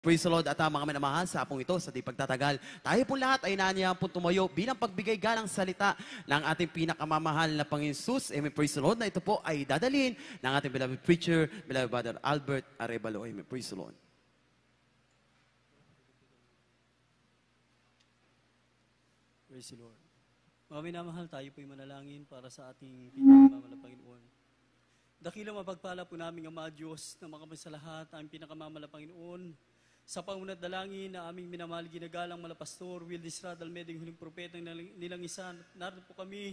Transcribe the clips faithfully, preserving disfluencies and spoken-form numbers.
Praise the Lord at uh, mga minamahal sa hapong ito, sa di pagtatagal. Tayo po lahat ay naniyang po tumayo bilang pagbigay galang salita ng ating pinakamamahal na Panginoon Jesus. Amen. Praise the Lord na ito po ay dadalhin ng ating beloved preacher, beloved Brother Albert Arevalo. Amen. Praise the Lord. Praise the Lord. Mga minamahal, tayo po'y manalangin para sa ating pinakamamahal na Panginoon. Dakilang mapagpala po namin ang mga Diyos na makamay sa lahat, ang pinakamamahal na Panginoon. Sa pangunat dalangin na aming minamahal ginagalang malapastor, Will Disradal, meding huling propetang nilang isa, narito po kami.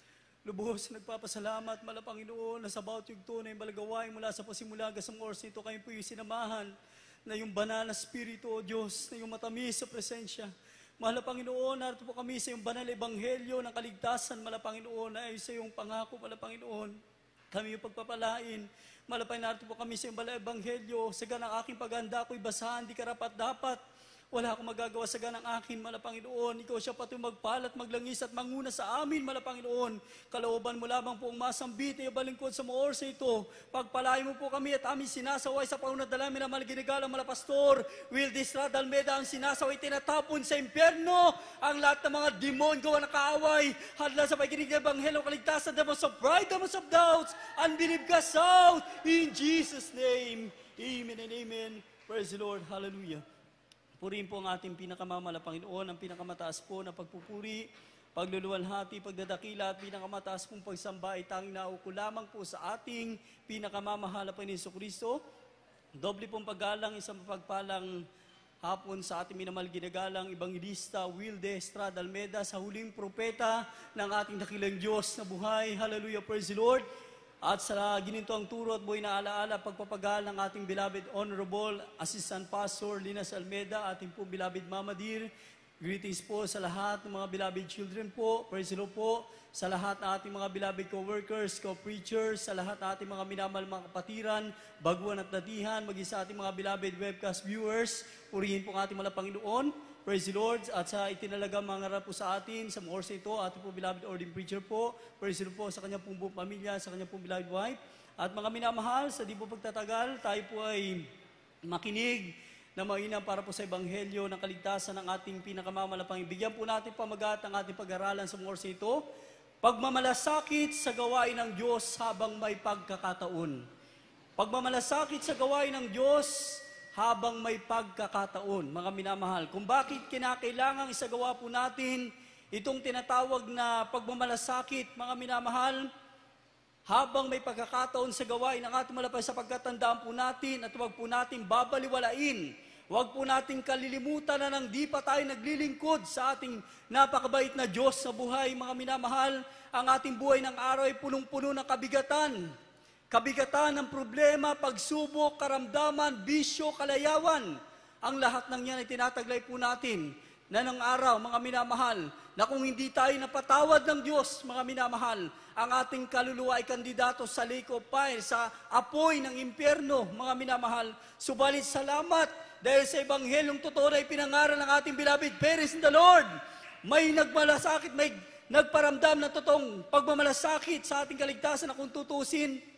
Lubos, nagpapasalamat, mala Panginoon, na sa bawat yugto na yung balagawain mula sa pasimula hanggang sa oras nito, kayo po yung sinamahan na yung banal na Espiritu, O Diyos, na yung matamis sa presensya. Mahal na Panginoon, narito po kami sa iyong banal ebanghelyo ng kaligtasan, mala Panginoon, na ay sa iyong pangako, mala Panginoon. Kami yung pagpapalain. Malapay narito po kami sa iyong banal ebanghelyo. Sa ganang aking paghanda ko'y basahan, di karapat dapat. Wala akong magagawa sa ganang akin, mala Panginoon. Ikaw siya patuloy magpalat, maglangis at manguna sa amin, mala Panginoon. Kalooban mo lamang po ang masambit na ibalingkod sa mga oras ito. Pagpalain mo po kami at aming sinasaway sa paunat na namin na malaginigalang mala Pastor Will Disradal Meda ang sinasaway tinatapon sa impyerno. Ang lahat ng mga demon gawa na kaaway. Hadla sa pakikinig ng Ebanghelyo kaligtasan, demons of pride, demons of doubts, unbelief cast out. In Jesus' name, amen and amen. Praise the Lord. Hallelujah. Purihin po ang ating pinakamamahal na Panginoon, ang pinakamataas po na pagpupuri, pagluluwalhati, pagdadakila at pinakamataas pong pagsamba ay tanging nauko lamang po sa ating pinakamamahal na Panginoon Jesucristo. Doble pong paggalang, isang mapagpalang hapon sa ating minamahal ginagalang Ebangelista Will Disradal Meda, sa huling propeta ng ating dakilang Diyos na buhay. Hallelujah, praise the Lord. At sa gininto ang turo at buhay na alaala, pagpapagal ng ating beloved Honorable Assistant Pastor Linas Almeda, ating po beloved Mama Dear. Greetings po sa lahat ng mga beloved children po. Praise the Lord po. Sa lahat ng ating mga beloved co-workers, co-preachers, sa lahat ng ating mga minamahal mga kapatiran, baguhan at datihan, maging sa ating mga beloved webcast viewers. Purihin po ang ating mga Panginoon. Praise the Lord. At sa itinalaga mga ngarap po sa atin, sa mga oras ito, ating po beloved ordained preacher po. Praise the Lord po sa kanyang pong buong pamilya, sa kanyang pong beloved wife. At mga minamahal, sa di po pagtatagal, tayo po ay makinig na mainam para po sa Ebanghelyo ng kaligtasan ng ating pinakamamahal. Bigyan po natin pamagat ang ating pag-aralan sa mga oras ito. Pagmamalasakit sa gawain ng Diyos habang may pagkakataon. Pagmamalasakit sa gawain ng Diyos habang may pagkakataon, mga minamahal. Kung bakit kinakailangang isagawa po natin itong tinatawag na pagmamalasakit, mga minamahal, habang may pagkakataon sa gawain ng ating malapay, sapagkat tandaan po natin at huwag po natin babaliwalain. Huwag po natin kalilimutan na nang di pa tayo naglilingkod sa ating napakabait na Diyos sa buhay, mga minamahal. Ang ating buhay ng araw ay punong-puno ng kabigatan. Kabigatan ng problema, pagsubok, karamdaman, bisyo, kalayawan. Ang lahat ng yan ay tinataglay po natin na ng araw, mga minamahal, na kung hindi tayo napatawad ng Diyos, mga minamahal, ang ating kaluluwa ay kandidato sa lake of fire, sa apoy ng impyerno, mga minamahal. Subalit salamat dahil sa Ebanghelyong totoo na ipinangaral ng ating beloved parents in the Lord. May nagmalasakit, may nagparamdam ng totoong pagmamalasakit sa ating kaligtasan na kung tutusin,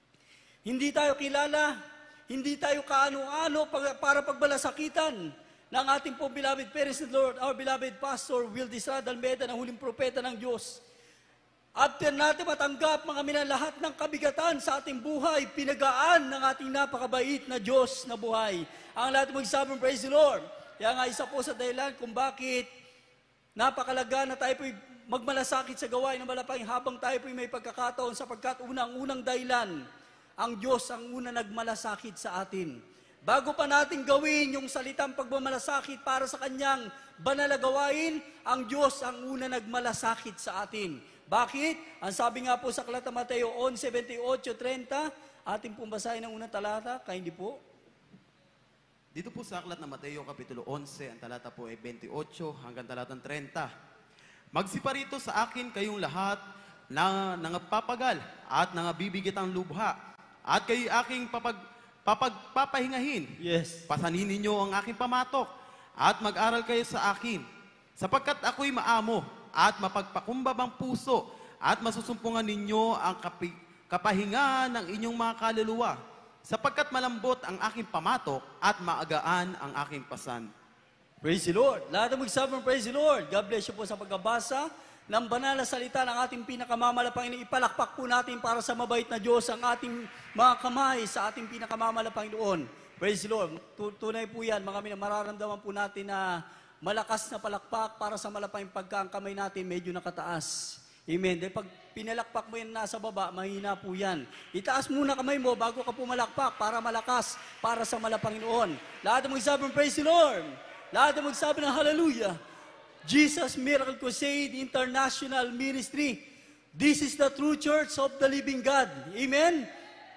hindi tayo kilala, hindi tayo kaano-ano para pagbalasakitan ng ating po beloved parents in the Lord, our beloved Pastor Will Disradal Meda, na huling propeta ng Diyos. After natin matanggap, mga mina, lahat ng kabigatan sa ating buhay, pinagaan ng ating napakabait na Diyos na buhay. Ang lahat magsabing praise the Lord. Kaya nga isa po sa dahilan kung bakit napakalaga na tayo po'y magmalasakit sa gawain ng malapay habang tayo po'y may pagkakataon, sapagkat unang-unang dahilan, ang Diyos ang una nagmalasakit sa atin. Bago pa natin gawin yung salitang pagmamalasakit para sa kanyang banal na gawain, ang Diyos ang una nagmalasakit sa atin. Bakit? Ang sabi nga po sa Aklat ng Mateo eleven, twenty-eight, thirty, ating pong basahin ang unang talata, kaya hindi po. Dito po sa Aklat ng Mateo Kapitulo eleven, ang talata po ay twenty-eight hanggang talatang thirty. Magsiparito sa akin kayong lahat na nangapapagal at nangabibigitang lubha, at kayo aking papag, papagpapahingahin. Yes. Pasanin ninyo ang aking pamatok, at mag-aral kayo sa akin, sapagkat ako'y maamo at mapagpakumbabang puso, at masusumpungan ninyo ang kapi, kapahinga ng inyong mga kaluluwa, sapagkat malambot ang aking pamatok at maagaan ang aking pasan. Praise the Lord. Lahat ng magsabang praise the Lord. God bless you po sa pagbabasa ng banal na salita ng ating pinakamamalapangin. Ipalakpak po natin para sa mabait na Diyos ang ating mga kamay sa ating pinakamamalapangin doon. Praise the Lord. Tunay po yan. Mga mina, mararamdaman po natin na malakas na palakpak para sa malapangin pagka ang kamay natin medyo nakataas. Amen. Dahil pag pinalakpak mo yan nasa baba, mahina po yan. Itaas muna kamay mo bago ka pumalakpak para malakas para sa malapanginoon. Lahat ng magsabing praise the Lord. Lahat ng magsabi ng hallelujah. Jesus Miracle Crusade International Ministry. This is the true church of the living God. Amen.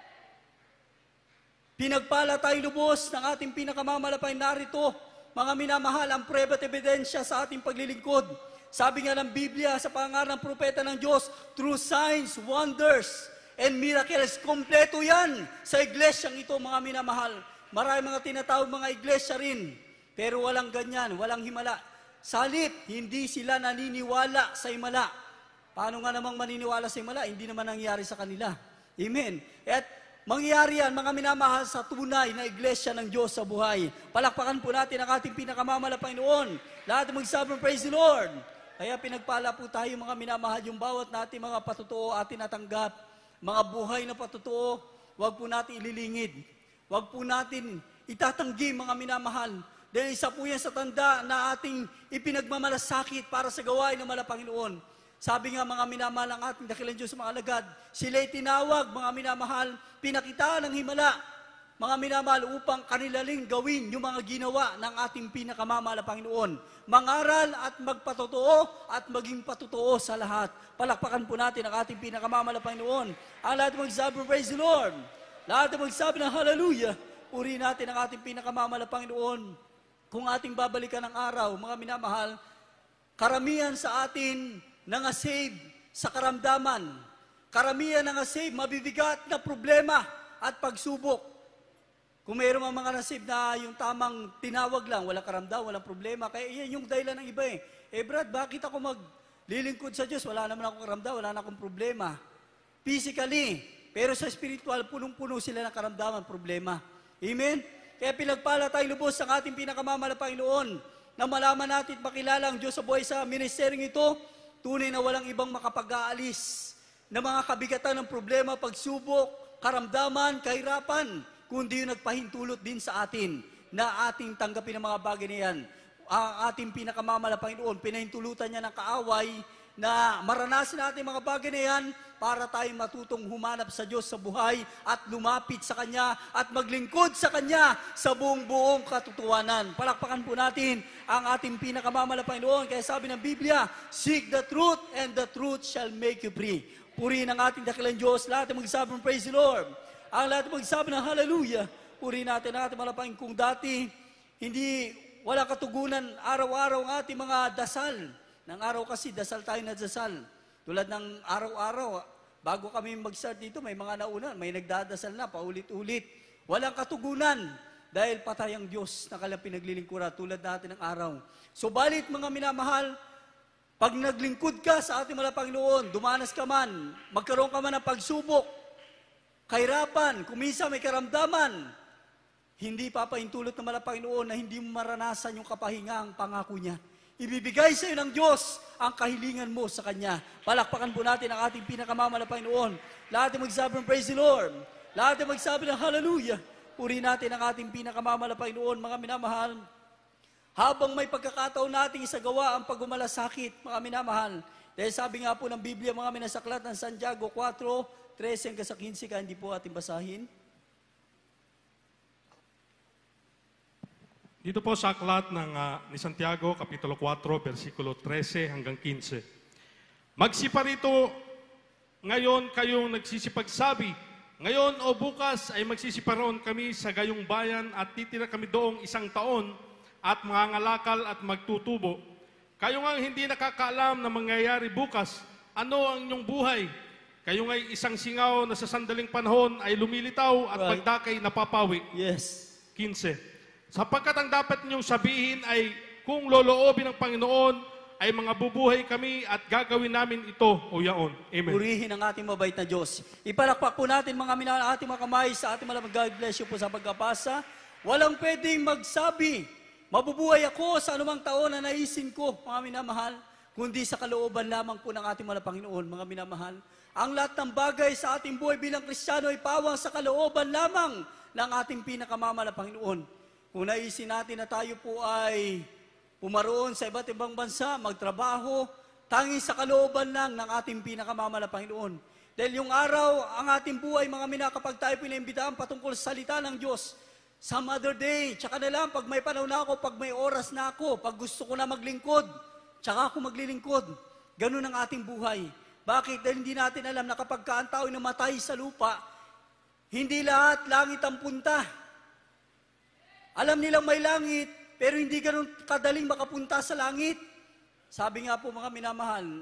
Pinagpala tayo lubos ng ating pinakamamalapay narito. Mga minamahal, ang prueba at ebidensya sa ating paglilingkod. Sabi nga ng Biblia sa pangalan ng propeta ng Diyos, through signs, wonders, and miracles, kompleto yan sa iglesyang ito, mga minamahal. Marami mga tinatawag mga iglesia rin, pero walang ganyan, walang himala. Salip, hindi sila naniniwala sa himala. Paano nga namang maniniwala sa himala? Hindi naman nangyari sa kanila. Amen. At mangyayari yan, mga minamahal, sa tunay na iglesia ng Diyos sa buhay. Palakpakan po natin ang ating pinakamamalapay noon. Lahat magsabi, praise the Lord. Kaya pinagpala po tayo, mga minamahal, yung bawat natin mga patutuo atin natanggap, mga buhay na patutuo, huwag po natin ililingid. Huwag po natin itatanggi, mga minamahal. Dahil isa po yan sa tanda na ating ipinagmamalasakit para sa gawain ng malapanginoon. Sabi nga, mga minamahal, ang ating dakilang Diyos sa mga alagad, sila'y tinawag, mga minamahal, pinakita ng himala, mga minamahal, upang kanilaling gawin yung mga ginawa ng ating pinakamamahal na Panginoon. Mangaral at magpatotoo at maging patotoo sa lahat. Palakpakan po natin ang ating pinakamamahal na Panginoon. Ang lahat magsabi, praise the Lord. Lahat magsabi ng hallelujah. Purihin natin ang ating pinakamamahal na Panginoon. Kung ating babalikan ng araw, mga minamahal, karamihan sa atin nangasave sa karamdaman. Karamihan nangasave, mabibigat na problema at pagsubok. Kung mayroon mga mga nasib na yung tamang tinawag lang, walang karamdam, walang problema, kaya yan yung dahilan ng iba eh. Eh Brad, bakit ako maglilingkod sa Diyos? Wala naman akong karamdam, wala na akong problema. Physically, pero sa spiritual, punong-puno sila ng karamdaman, problema. Amen? Kaya pinagpala tayo lubos ang ating pinakamamahal na Panginoon na malaman natin at makilala ang Diyos sa buhay sa ministeryong ito, tunay na walang ibang makapag-aalis na mga kabigatan ng problema, pagsubok, karamdaman, kahirapan, kundi yung nagpahintulot din sa atin na ating tanggapin ang mga bagay na yan. Ang ating pinakamamahal na Panginoon, pinahintulutan niya ng kaaway na maranasin natin mga bagay na yan para tayo matutong humanap sa Diyos sa buhay at lumapit sa Kanya at maglingkod sa Kanya sa buong-buong katotohanan. Palakpakan po natin ang ating pinakamamahal na Panginoon. Kaya sabi ng Biblia, seek the truth and the truth shall make you free. Purihin ang ating dakilang Diyos. Lahat ng magsabi ng praise the Lord. Ang lahat magsabi ng hallelujah, purihin natin ang ating malapangin. Kung dati, hindi, wala katugunan araw-araw ang ating mga dasal. Nang araw kasi, dasal tayo na dasal. Tulad ng araw-araw, bago kami mag-start dito, may mga nauna, may nagdadasal na, paulit-ulit. Walang katugunan, dahil patay ang Diyos na kanilang pinaglilingkuran, tulad natin ng araw. So, balit mga minamahal, pag naglingkod ka sa ating malapangin Panginoon, dumanas ka man, magkaroon ka man ng pagsubok, kahirapan, kung minsan may karamdaman, hindi papahintulot ng malapangin Panginoon na hindi mo maranasan yung kapahingang pangako niya. Ibibigay sa iyo ng Diyos ang kahilingan mo sa Kanya. Palakpakan po natin ang ating pinakamamahal na Panginoon. Lahat ay magsabi ng praise the Lord. Lahat ay magsabi ng hallelujah. Purihin natin ang ating pinakamamahal na Panginoon, mga minamahal. Habang may pagkakataon nating isagawa ang pagmalasakit, mga minamahal. Dahil sabi nga po ng Biblia, mga minasaklat ng Santiago four, thirteen hanggang sa fifteen, kaya hindi po ating basahin. Dito po sa aklat ng uh, ni Santiago, Kapitulo four, versikulo thirteen hanggang fifteen. Magsiparito ngayon kayong nagsisipagsabi, ngayon o bukas ay magsisiparoon kami sa gayong bayan at titira kami doong isang taon at mangangalakal at magtutubo. Kayo nga hindi nakakaalam na mangyayari bukas, ano ang inyong buhay? Kayo nga'y isang singaw na sa sandaling panahon ay lumilitaw at Right. pagdakay napapawi. Yes. fifteen. Sapagkat ang dapat ninyong sabihin ay kung loloobin ng Panginoon, ay mga bubuhay kami at gagawin namin ito o yaon. Amen. Purihin ang ating mabait na Diyos. Ipalakpak po natin mga minahal ating mga kamay sa ating malamang. God bless you po sa pagkapasa. Walang pwedeng magsabi, mabubuhay ako sa anumang taon na naisin ko, mga minamahal, kundi sa kalooban lamang po ng ating mga Panginoon, mga minamahal. Ang lahat ng bagay sa ating buhay bilang Kristiyano ay pawang sa kalooban lamang ng ating pinakamamahal na Panginoon. Kung naisin natin na tayo po ay pumaroon sa iba't ibang bansa, magtrabaho, tanging sa kalooban lang ng ating pinakamamahal na Panginoon. Dahil yung araw, ang ating buhay, mga mina, kapag tayo pinaimbitahan patungkol sa salita ng Diyos, some other day, tsaka na lang, pag may panahon na ako, pag may oras na ako, pag gusto ko na maglingkod, tsaka ako maglilingkod. Ganun ang ating buhay. Bakit? Dahil hindi natin alam na kapag ka ang tao namatay sa lupa, hindi lahat langit ang punta. Alam nilang may langit, pero hindi ganun kadaling makapunta sa langit. Sabi nga po mga minamahal,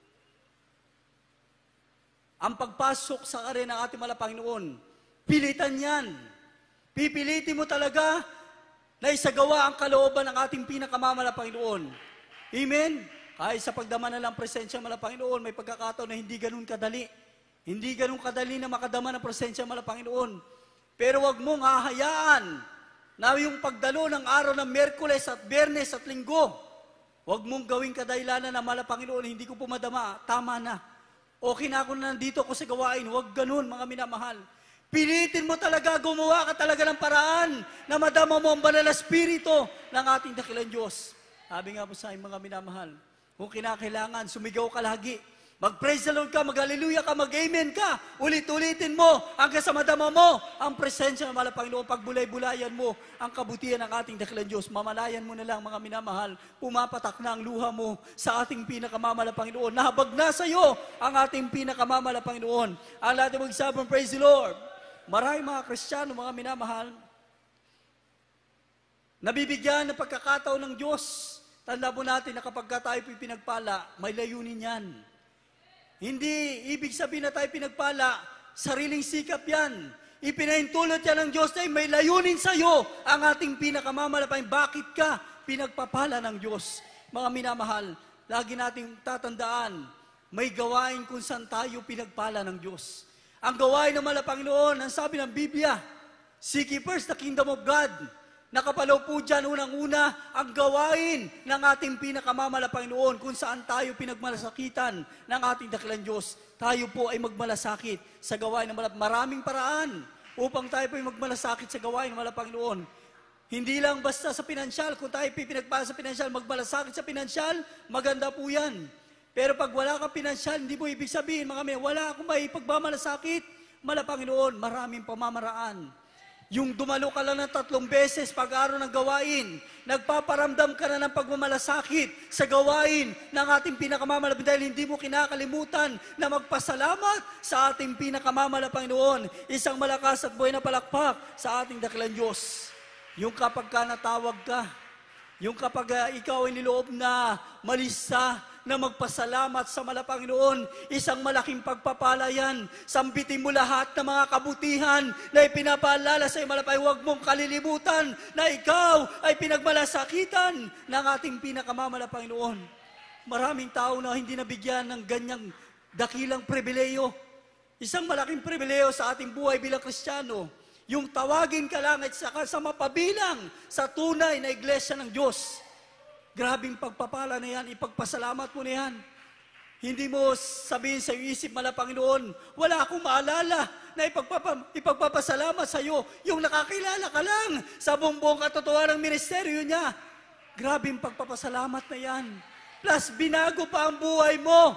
ang pagpasok sa kare ng ating mahal na Panginoon, pilitan yan. Pipilitin mo talaga na isagawa ang kalooban ng ating pinakamamahal na Panginoon. Amen? Kahit sa pagdama na lang presensya ng Panginoon, may pagkakataon na hindi ganun kadali. Hindi ganun kadali na makadama ng presensya ng Panginoon. Pero wag mong hahayaan na yung pagdalo ng araw ng Merkules at Biyernes at Linggo, wag mong gawing kadahilanan na mala Panginoon, hindi ko pumadama, tama na. Okay na ako na nandito ako sa gawain, wag ganun mga minamahal. Pilitin mo talaga, gumawa ka talaga ng paraan na madama mo ang banal na spirito ng ating dakilang Diyos. Sabi nga po sa aking mga minamahal, kung kinakailangan, sumigaw ka lagi. Mag-praise the Lord ka, mag-hallelujah ka, mag-amen ka. Ulit-ulitin mo hanggang sa madama mo ang presensya ng mahal na Panginoon. Pagbulay-bulayan mo ang kabutihan ng ating dakilang Diyos. Mamalayan mo na lang mga minamahal. Pumapatak na ang luha mo sa ating pinakamamahal na Panginoon. Nahabag na sa iyo ang ating pinakamamahal na Panginoon. Ang lahat ng magsabang, praise the Lord. Maraming mga Kristiyano, mga minamahal, nabibigyan ng pagkakataon ng Diyos. Tanda po natin na kapag tayo pinagpala, may layunin yan. Hindi ibig sabihin na tayo pinagpala, sariling sikap yan. Ipinahintulot yan ng Diyos na may layunin sa iyo ang ating pinakamamalapain. Bakit ka pinagpapala ng Diyos? Mga minamahal, lagi nating tatandaan, may gawain kung saan tayo pinagpala ng Diyos. Ang gawain ng mahal na Panginoon, ang sabi ng Biblia, seek ye first the kingdom of God. Nakapalaw po dyan unang-una ang gawain ng ating pinakamamahal na Panginoon kung saan tayo pinagmalasakitan ng ating dakilang Diyos. Tayo po ay magmalasakit sa gawain ng malap. Maraming paraan upang tayo po ay magmalasakit sa gawain ng malap Panginoon. Hindi lang basta sa pinansyal. Kung tayo pinagpala sa pinansyal, magmalasakit sa pinansyal, maganda po yan. Pero pag wala kang pinansyal, hindi mo ibig sabihin, mga may, wala akong may pagmamalasakit, malap Panginoon, maraming pamamaraan. Yung dumalo ka lang ng tatlong beses pag-araw ng gawain, nagpaparamdam ka na ng pagmamalasakit sa gawain ng ating pinakamamahal dahil hindi mo kinakalimutan na magpasalamat sa ating pinakamamahal Panginoon. Isang malakas at buhay na palakpak sa ating dakilang Diyos. Yung kapag ka natawag ka, yung kapag uh, ikaw ay niloob na malisa, na magpasalamat sa mahal na Panginoon, isang malaking pagpapala yan. Sambitin mo lahat ng mga kabutihan na ipinapaalala sa iyo, mahal na Panginoon. Huwag mong kalilimutan na ikaw ay pinagmalasakitan ng ating pinakamamahal na Panginoon. Maraming tao na hindi nabigyan ng ganyang dakilang pribileyo. Isang malaking pribileyo sa ating buhay bilang Kristiyano, yung tawagin ka lang at saka sa mapabilang sa tunay na iglesia ng Diyos. Grabing pagpapala na yan, ipagpasalamat mo na yan. Hindi mo sabihin sa isip, mahal na Panginoon, wala akong maalala na ipagpapa, ipagpapasalamat sa iyo. Yung nakakilala ka lang sa buong katotohanan ng ministeryo niya. Grabing pagpapasalamat na yan. Plus, binago pa ang buhay mo.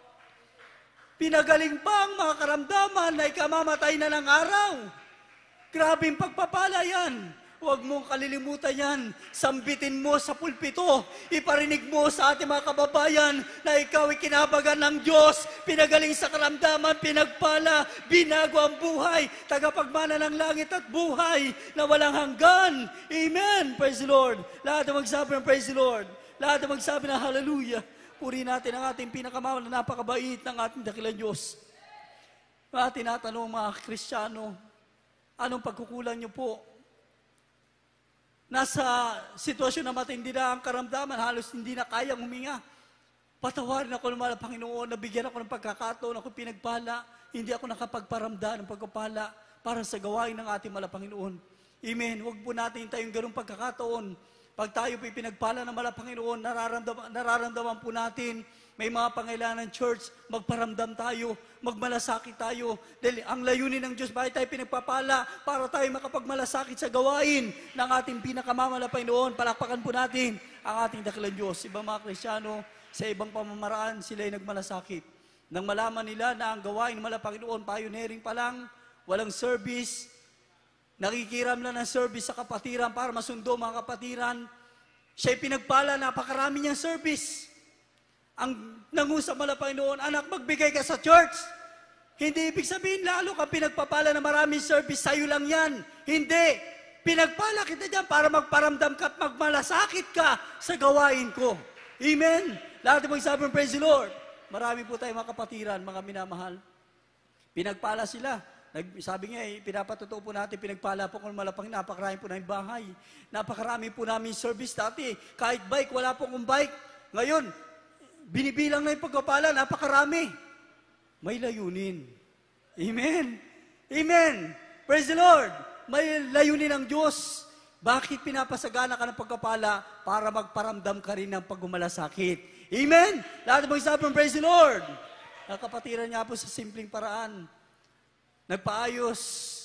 Pinagaling pa ang mga karamdaman na ikamamatay na ng araw. Grabing pagpapala yan. Huwag mong kalilimutan yan. Sambitin mo sa pulpito. Iparinig mo sa ating mga kababayan na ikaw ay kinabagan ng Diyos. Pinagaling sa karamdaman, pinagpala, binago ang buhay. Tagapagmana ng langit at buhay na walang hanggan. Amen. Praise the Lord. Lahat na magsabi ng praise the Lord. Lahat na magsabi ng hallelujah. Puri natin ang ating pinakamahal na napakabait ng ating dakilang Diyos. Mga tinatanong mga Kristiyano, anong pagkukulang niyo po? Nasa sitwasyon na matindi na ang karamdaman, halos hindi na kayang huminga. Patawarin ako ng mahal na Panginoon, nabigyan ako ng pagkakataon, ako pinagpala, hindi ako nakapagparamdam ng pagpapala para sa gawain ng ating mahal na Panginoon. Amen. Huwag po natin tayong ganung pagkakataon. Pag tayo po pinagpala ng mahal na Panginoon, nararamdaman, nararamdaman po natin, may mga pangailangan ng church, magparamdam tayo, magmalasakit tayo. Dahil ang layunin ng Diyos, bakit tayo pinagpapala? Para tayo makapagmalasakit sa gawain ng ating pinakamamahal na Panginoon. Palakpakan po natin ang ating dakilang Diyos. Ibang mga Kristiyano, sa ibang pamamaraan, sila ay nagmalasakit. Nang malaman nila na ang gawain ng mahal na Panginoon, pioneering pa lang, walang service, nakikiram lang ng service sa kapatiran para masundo mga kapatiran, siya'y pinagpala, napakarami niyang service. Ang nangusap mahal na Panginoon, anak, magbigay ka sa church. Hindi ibig sabihin, lalo kang pinagpapala na maraming service, sa'yo lang yan. Hindi. Pinagpala kita dyan para magparamdam ka at magmalasakit ka sa gawain ko. Amen. Lahat ng magsabi ng praise the Lord. Marami po tayong mga kapatiran, mga minamahal. Pinagpala sila. Sabi nga, eh, pinapatotoo po natin, pinagpala po kung malapang, napakarami po namin bahay. Napakarami po namin service dati. Kahit bike, wala po kong bike. Ngayon, binibilang na yung pagpapala, napakarami. May layunin. Amen. Amen. Praise the Lord. May layunin ng Diyos. Bakit pinapasagana ka ng pagpapala? Para magparamdam ka rin ng pagmalasakit. Amen. Lahat ng magsabi ng praise the Lord. Nakapatiran niya po sa simpleng paraan. Nagpaayos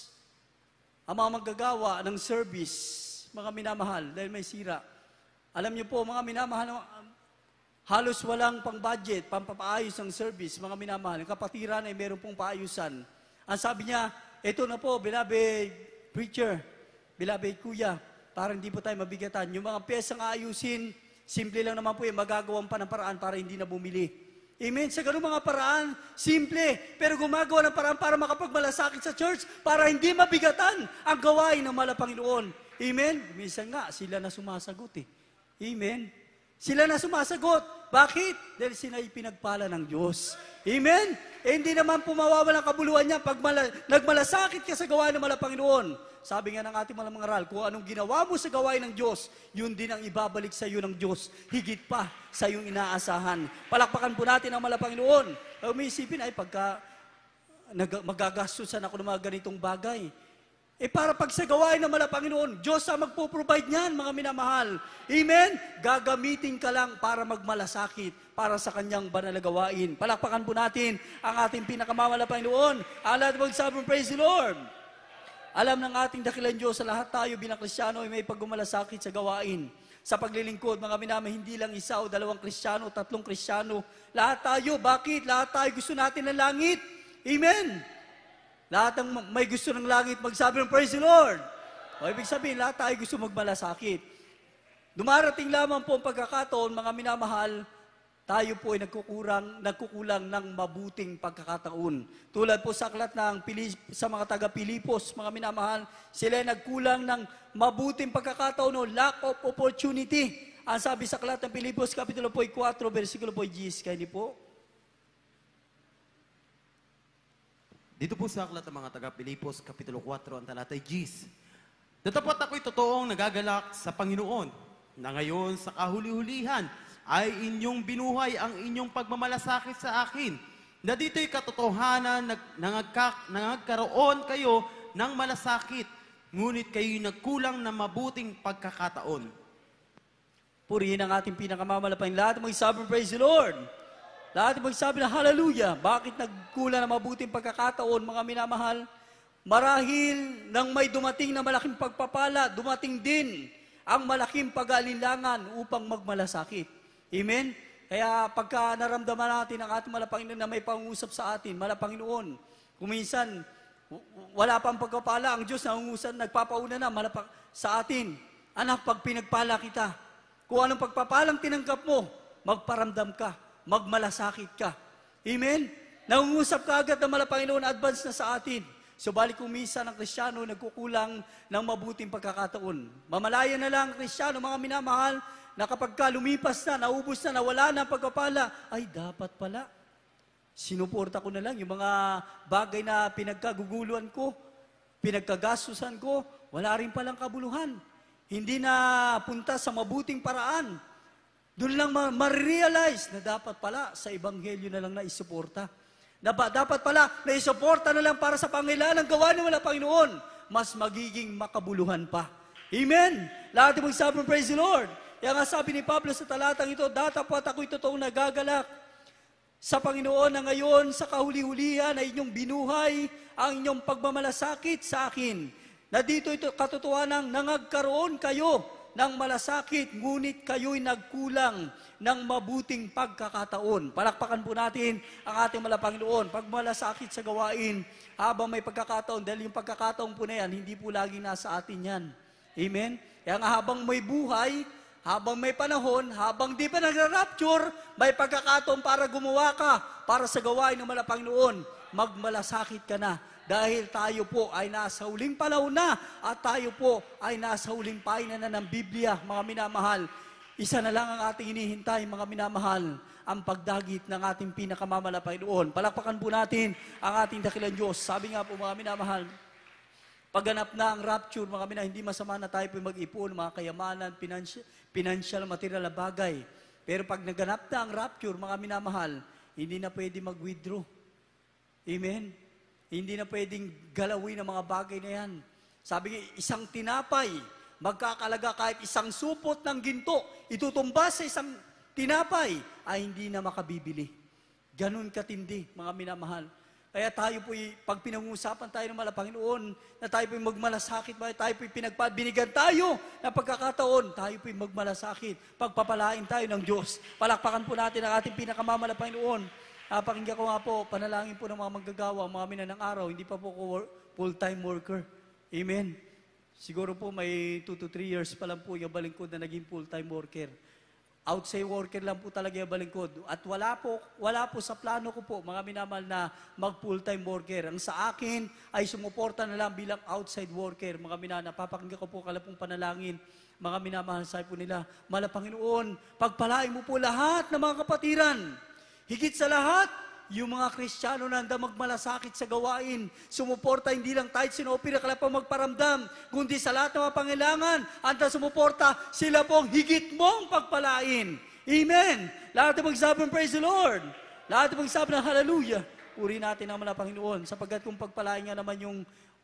ang mga manggagawa ng service, mga minamahal, dahil may sira. Alam niyo po, mga minamahal, halos walang pang-budget, pampapaayos ng service, mga minamahal. Ang kapatiran ay meron pong paayusan. Ang sabi niya, ito na po, beloved preacher, beloved kuya, para hindi po tayo mabigatan. Yung mga pyesang ayusin, simple lang naman po yung magagawan pa ng paraan para hindi na bumili. Amen. Sa ganung mga paraan, simple, pero gumagawa ng paraan para makapagmalasakit sa church, para hindi mabigatan ang gawain ng mahal na Panginoon. Amen. Minsan nga, sila na sumasagot eh. Amen. Sila na sumasagot. Bakit? Dahil sila ay pinagpala ng Diyos. Amen? Eh, hindi naman po mawawala ang kabuluhan niya pag mala, nagmalasakit ka sa gawain ng mahal na Panginoon. Sabi nga ng ating mga mangaral, kung anong ginawa mo sa gawain ng Diyos, yun din ang ibabalik sa iyo ng Diyos, higit pa sa iyong inaasahan. Palakpakan po natin ang mahal na Panginoon. Umisipin ay pagka nag, magagastusan ako ng mga ganitong bagay, eh para pag sa gawain ng mahal na Panginoon, Diyos ang magpo-provide niyan, mga minamahal. Amen? Gagamitin ka lang para magmalasakit, para sa kanyang banal na gawain. Palakpakan po natin ang ating pinakamamahal na Panginoon. Ang lahat magsabi, praise the Lord. Alam ng ating dakilang Diyos sa lahat tayo bilang Kristiyano ay may pagmalasakit sa gawain. Sa paglilingkod, mga minamahal, hindi lang isa o dalawang Kristiyano, tatlong Kristiyano. Lahat tayo, bakit? Lahat tayo gusto natin ng langit. Amen? Lahat ng may gusto ng langit, magsabi ng praise the Lord. O ibig sabihin, lahat tayo gusto magmalasakit. Dumarating lamang po ang pagkakataon, mga minamahal, tayo po ay nagkukurang, nagkukulang ng mabuting pagkakataon. Tulad po sa aklat ng sa mga taga-Pilipos, mga minamahal, sila ay nagkulang ng mabuting pagkakataon o lack of opportunity. Ang sabi sa aklat ng Pilipos, Kapitulo four, versikulo four, Gis, kaya di po? Dito po sa aklat ng mga taga-Pilipos, Kapitulo four, ang talatay Gis. Datapat ako'y totoong nagagalak sa Panginoon, na ngayon sa kahuli-hulihan, ay inyong binuhay ang inyong pagmamalasakit sa akin, na dito'y katotohanan, nag, nangagka, nangagkaroon kayo ng malasakit, ngunit kayo'y nagkulang ng mabuting pagkakataon. Purihin ang ating pinakamamalapain. Lahat magsabi, praise the Lord. Lahat magsabi na hallelujah. Bakit nagkulang ng mabuting pagkakataon, mga minamahal? Marahil nang may dumating na malaking pagpapala, dumating din ang malaking pag-alinlangan upang magmalasakit. Amen? Kaya pagka naramdaman natin ang ating mahal na Panginoon na may pangungusap sa atin, mahal na Panginoon, kung minsan wala pang pagpapala, ang Diyos nangungusap, nagpapauna na mahal na sa atin. Anak, pag pinagpala kita, kung anong pagpapalang tinanggap mo, magparamdam ka, magmalasakit ka. Amen? Nangungusap ka agad ng mahal na Panginoon, advance na sa atin. Subalit kung minsan ang Kristiyano nagkukulang ng mabuting pagkakataon. Mamalaya na lang ang Kristiyano, mga minamahal, na kapag ka lumipas na, naubos na, nawala na ang pagpapala, ay dapat pala. Sinuporta ko na lang yung mga bagay na pinagkaguguluhan ko, pinagkagastusan ko, wala rin palang kabuluhan. Hindi na punta sa mabuting paraan. Doon lang ma- ma-realize na dapat pala sa Ebanghelyo na lang na isuporta. Na ba, dapat pala na isuporta na lang para sa pangailangan ng gawa ng wala Panginoon. Mas magiging makabuluhan pa. Amen? Lahat yung magsabi, praise the Lord. Kaya nga sabi ni Pablo sa talatang ito, datapat ako'y totoong nagagalak sa Panginoon na ngayon sa kahuli-hulihan ay inyong binuhay ang inyong pagmamalasakit sa akin. Na dito ito katotohanan nangagkaroon kayo ng malasakit, ngunit kayo'y nagkulang ng mabuting pagkakataon. Palakpakan po natin ang ating malapanginoon. Pagmalasakit sa gawain, habang may pagkakataon, dahil yung pagkakataon po na yan, hindi po laging nasa atin yan. Amen? Kaya nga habang may buhay, habang may panahon, habang di pa nagra-rapture, may pagkakataon para gumawa ka, para sa gawain ng malapanginoon, magmalasakit ka na. Dahil tayo po ay nasa huling panahon na at tayo po ay nasa huling pahina na ng Biblia, mga minamahal. Isa na lang ang ating inihintay, mga minamahal, ang pagdagit ng ating pinakamamalapain. Palakpakan po natin ang ating dakilang Diyos. Sabi nga po, mga minamahal, pagganap na ang rapture, mga minamahal, hindi masama na tayo po mag-ipon, mga kayamanan, financial, financial material na bagay. Pero pag naganap na ang rapture, mga minamahal, hindi na pwede mag-withdraw. Amen? Hindi na pwedeng galawin ang mga bagay na yan. Sabi nga, isang tinapay, magkakalaga kahit isang supot ng ginto, itutumba sa isang tinapay, ay hindi na makabibili. Ganun katindi, mga minamahal. Kaya tayo po'y, pag pinag-uusapan tayo ng malapanginoon, na tayo po'y magmalasakit, tayo po'y pinagpabinigan tayo na pagkakataon, tayo po'y magmalasakit, pagpapalain tayo ng Diyos. Palakpakan po natin ang ating pinakamalapanginoon. Uh, pakinggan ko nga po, panalangin po ng mga manggagawa, mga minanang araw, hindi pa po ko full-time worker. Amen. Siguro po may two to three years pa lang po yung balingkod na naging full-time worker. Outside worker lang po talaga yung balingkod. At wala po, wala po sa plano ko po, mga minamahal, na mag-full-time worker. Ang sa akin ay sumuporta na lang bilang outside worker. Mga minana, papakinggan ko po kalapong panalangin. Mga minamahal, sabi po nila, Malapanginoon, pagpalain mo po lahat ng mga kapatiran. Higit sa lahat, yung mga Kristiyano na handa magmalasakit sa gawain, sumuporta hindi lang tayo sinopira kalapang magparamdam, kundi sa lahat ng mga pangailangan, handa sumuporta, sila pong higit mong pagpalain. Amen! Lahat ng magsabi ng praise the Lord. Lahat ng magsabi ng hallelujah. Puri natin ang mga Panginoon, sapagkat kung pagpalain nga naman yung,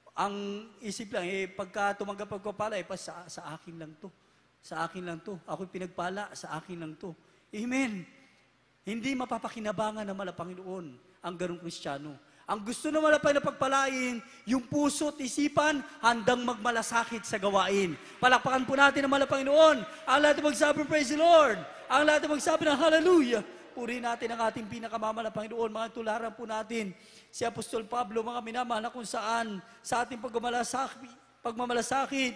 ang isip lang, eh, pagka tumanggap pagpapala, eh, pa sa, sa akin lang to. Sa akin lang to. Ako'y pinagpala, sa akin lang to. Amen! Hindi mapapakinabangan ng malapanginoon ang ganong Kristiyano. Ang gusto ng malapay na pagpalain, yung puso at isipan, handang magmalasakit sa gawain. Palakpakan po natin ang malapanginoon. Ang lahat ng magsabi, praise the Lord. Ang lahat ng magsabi ng hallelujah. Puri natin ang ating pinakamamalaPanginoon. Mga tularan po natin si Apostol Pablo, mga minamahal, na kung saan sa ating pagmamalasakit, pagmamalasakit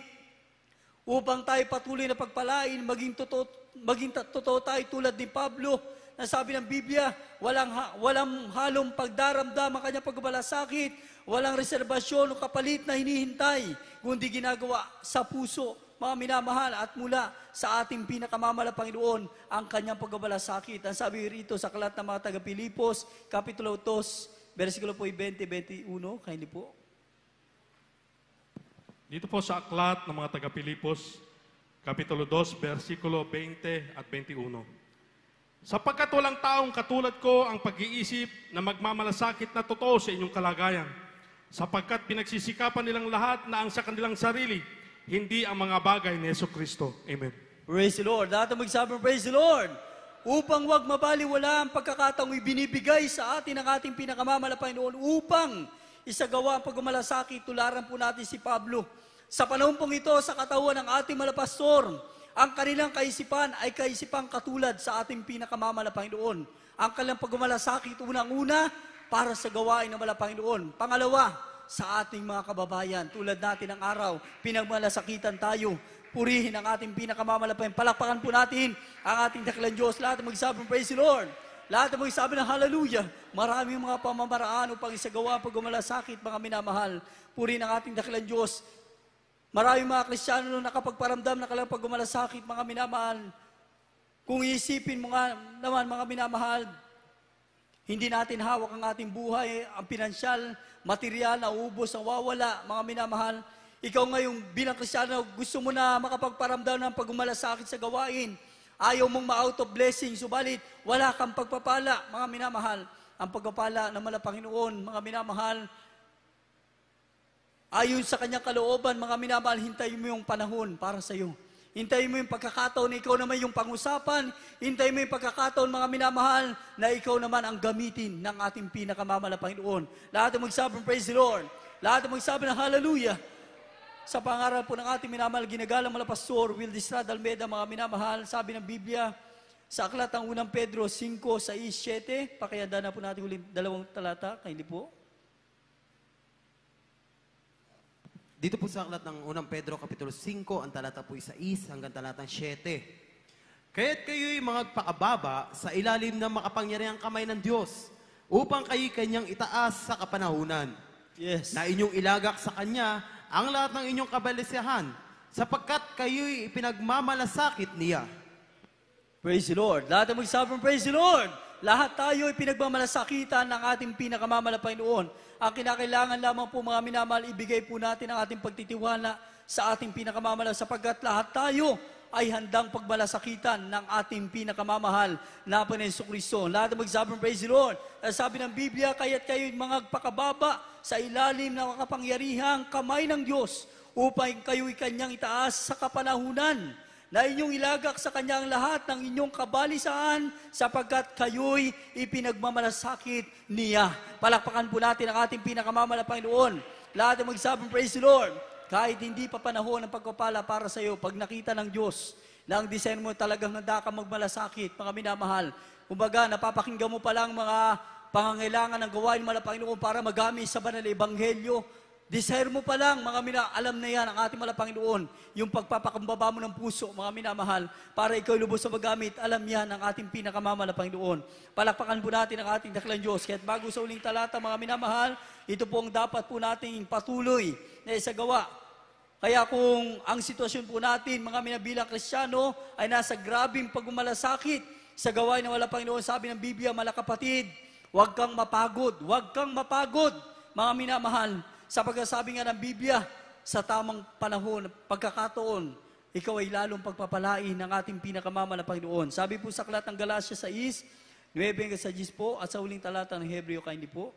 upang tayo patuloy na pagpalain, maging totoo, maging totoo tayo tulad ni Pablo, na sabi ng Biblia, walang, ha, walang halong pagdaramdam ang kanyang pagmalasakit, walang reserbasyon o kapalit na hinihintay, kundi ginagawa sa puso, mga minamahal, at mula sa ating pinakamamala Panginoon, ang kanyang pagmalasakit. Ang sabi rito sa aklat ng mga taga-Pilipos, Kapitulo two, versikulo po twenty to twenty-one, kindly po. Dito po sa aklat ng mga taga-Pilipos, Kapitulo two, versikulo twenty at twenty-one. Sapagkat walang taong katulad ko ang pag-iisip na magmamalasakit na totoo sa inyong kalagayan. Sapagkat pinagsisikapan nilang lahat na ang sa kanilang sarili, hindi ang mga bagay ni Jesucristo. Amen. Praise the Lord. Lahat ng magsabi, praise the Lord. Upang wag mabaliwala ang pagkakataong ibinibigay sa atin ng ating pinakamamalaPanginoon upang isagawa ang pagmamalasakit, tularan po natin si Pablo. Sa panahon pong ito, sa katawan ng ating malapastor, ang kanilang kaisipan ay kaisipang katulad sa ating pinakamamalaPanginoon. Ang kanilang pagmamalasakit, unang-una, para sa gawain ng malapanginoon. Pangalawa, sa ating mga kababayan. Tulad natin ng araw, pinagmalasakitan tayo. Purihin ang ating pinakamamalaPanginoon. Palakpakan po natin ang ating dakilang Diyos. Lahat ng magsabi, praise the Lord. Lahat ng magsabi ng hallelujah. Maraming mga pamamaraan upang isagawa ang pagmamalasakit, mga minamahal. Purihin ang ating dakilang Diyos. Maraming mga Kristiyano na nakapagparamdam na kailangang pagmamalasakit, mga minamahal. Kung iisipin mo nga naman, mga minamahal, hindi natin hawak ang ating buhay, ang pinansyal, material, na ubos, ang wawala, mga minamahal. Ikaw ngayong bilang Kristiyano, gusto mo na makapagparamdam ng pagmalasakit sa gawain. Ayaw mong ma-out of blessing, subalit wala kang pagpapala, mga minamahal. Ang pagpapala ng mala Panginoon, mga minamahal, ayon sa kanyang kalooban, mga minamahal, hintayin mo yung panahon para sa iyo. Hintayin mo yung pagkakataon na ikaw naman yung pangusapan. Hintayin mo yung pagkakataon, mga minamahal, na ikaw naman ang gamitin ng ating pinakamamala Panginoon. Lahat ng magsabi ng praise the Lord. Lahat ng magsabi ng hallelujah. Sa pangaral po ng ating minamahal, ginagalang mala Pastor Will Distrad Almeda, mga minamahal, sabi ng Biblia, sa aklat ng unang Pedro five, six, seven, pakihanda na po natin ulit dalawang talata, kaili po. Dito po sa aklat ng unang Pedro Kapitulo five, ang talata po six hanggang talatang seven. Kaya't kayo'y magpakababa sa ilalim ng makapangyarihang kamay ng Diyos, upang kayo'y kanyang itaas sa kapanahunan. Yes. Na inyong ilagak sa Kanya ang lahat ng inyong kabalisahan, sapagkat kayo'y pinagmamalasakit niya. Praise the Lord. Lahat ng magsabi ng praise the Lord. Lahat tayo ay pinagmamalasakitan ng ating pinakamamala Panginoon. Ang kinakailangan lamang po, mga minamahal, ibigay po natin ang ating pagtitiwala sa ating pinakamamala, sapagkat lahat tayo ay handang pagmalasakitan ng ating pinakamamahal na Panginoon Jesucristo. Lahat ng magsabi ng praise the Lord. Sabi ng Biblia, kaya't kayo'y mga pakababa sa ilalim ng makapangyarihang kamay ng Diyos, upang kayo'y kanyang itaas sa kapanahunan, na inyong ilagak sa kanyang lahat ng inyong kabalisaan, sapagkat kayo'y ipinagmamalasakit niya. Palakpakan po natin ang ating pinakamamala Panginoon. Lahat ng magsabing praise the Lord. Kahit hindi pa panahon ng pagpapala para sa iyo, pag nakita ng Diyos na ang design mo talagang handa ka magmalasakit, mga minamahal, kumbaga napapakinggan mo pa lang mga pangangailangan ng gawain mala Panginoon para magamit sa banal na ebanghelyo, desire mo pa lang, mga mina, alam na yan ang ating mala Panginoon, yung pagpapakumbaba mo ng puso, mga minamahal, para ikaw lubos sa magamit, alam yan ang ating pinakamamala Panginoon. Palakpakan po natin ang ating dakilang Diyos. Kaya't bago sa uling talata, mga minamahal, ito po ang dapat po nating patuloy na isagawa. Kaya kung ang sitwasyon po natin, mga minabilang Kristiyano, ay nasa grabing pagmamalasakit sa gawain ng wala Panginoon, sabi ng Biblia, mala kapatid, huwag kang mapagod, huwag kang mapagod, mga minamahal. Sa pagkasabi nga ng Biblia, sa tamang panahon, pagkakataon, ikaw ay lalong pagpapalain ng ating pinakamamala Panginoon. Sabi po sa aklat ng Galatia six, nine hanggang sa ten po, at sa uling talata ng Hebreo, kaindi po.